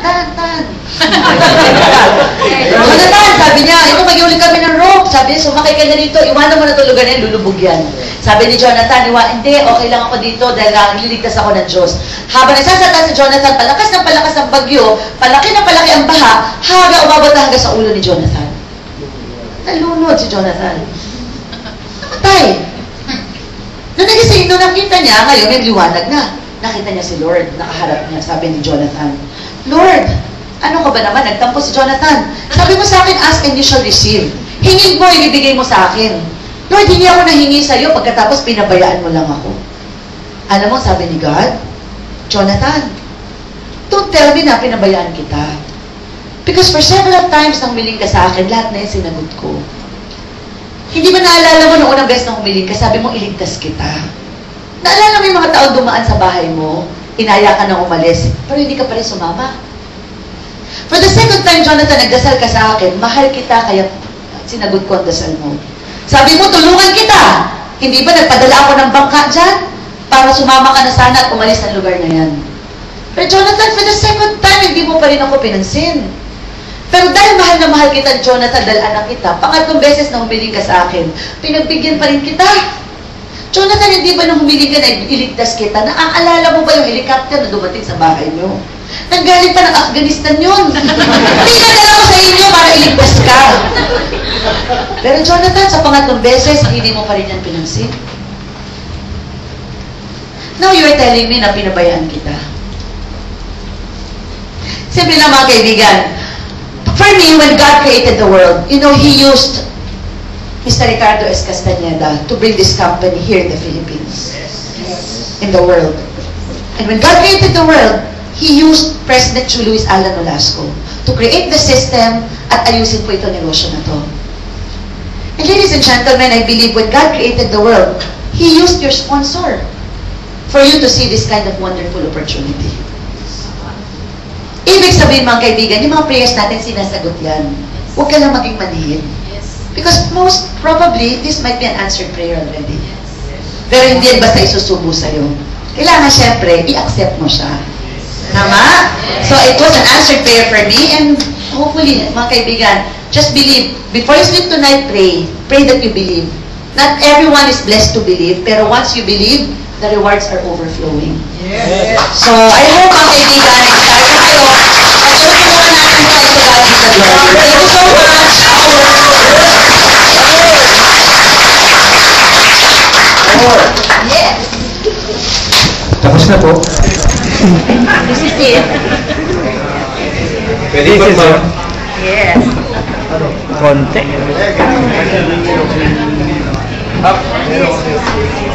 Jonathan, sabi niya, ito mag-iuli kami ng rope. Sabi niya, sumakay ka na dito, iwanan mo na tulugan yan, lulubog yan. Sabi ni Jonathan, hindi, okay lang ako dito dahil liligtas ako ng Diyos. Habang nagsasata si Jonathan, palakas ng bagyo, palaki na palaki ang baha, umabot na hanggang sa ulo ni Jonathan. Nalunod si Jonathan. Namatay. Nung nakita niya, ngayon may liwanag na. Nakita niya si Lord, nakaharap niya, sabi ni Jonathan, Lord, ano ka ba naman? Nagtampo si Jonathan. Sabi mo sa akin, ask and you shall receive. Hingin mo, ibibigay mo sa akin. Lord, hindi ako nahingi sa iyo, pagkatapos pinabayaan mo lang ako. Alam mo, sabi ni God, Jonathan, don't tell me na pinabayaan kita. Because for several times nang humiling ka sa akin, lahat na yung sinagot ko. Hindi ba naalala mo noong unang beses na humiling ka, sabi mo, iligtas kita. Naalala mo yung mga taong dumaan sa bahay mo, inaya ka nang umalis, pero hindi ka pa rin sumama. For the second time, Jonathan, nagdasal ka sa akin, mahal kita, kaya sinagot ko ang dasal mo. Sabi mo, tulungan kita. Hindi ba nagpadala ako ng bangka dyan? Para sumama ka na sana at umalis ng lugar na yan. Pero Jonathan, for the second time, hindi mo pa rin ako pinansin. Pero dahil mahal na mahal kita, Jonathan, dahil anak kita, pangatlong beses na humiling ka sa akin, pinagbigyan pa rin kita. Jonathan, hindi ba nung humiling ka na iligtas kita, naaalala mo ba yung helicopter na dumating sa bahay nyo? Nanggaling pa ng Afghanistan yun. Pinadala ko sa inyo para iligtas ka. Pero Jonathan, sa pangatlong beses, hindi mo pa rin yan pinansin. Now you're telling me na pinabayaan kita. Simple lang mga kaibigan. For me, when God created the world, you know, He used Mr. Ricardo S. Castañeda to bring this company here in the Philippines. In the world. And when God created the world, He used President Chu Luis Alan Nolasco to create the system at ayusin po ito negosyo na to. And ladies and gentlemen, I believe when God created the world, He used your sponsor for you to see this kind of wonderful opportunity. Ibig sabihin mga kaibigan, yung mga prayers natin sinasagot yan. Huwag ka lang maging manhid. Because most probably, this might be an answered prayer already. Pero hindi yan basta isusubo sa'yo. Kailangan syempre, i-accept mo siya. Tama? So it was an answered prayer for me, and hopefully, mga kaibigan, just believe. Before you sleep tonight, pray. Pray that you believe. Not everyone is blessed to believe, pero once you believe, the rewards are overflowing. Yes. So I hope, mga kaibigan, excited kayo. At tulungan natin tayo to God be the glory. Thank you so much. Yes. Tapos na po. This is it. Pwede ba ma? Yes. Konti. Up.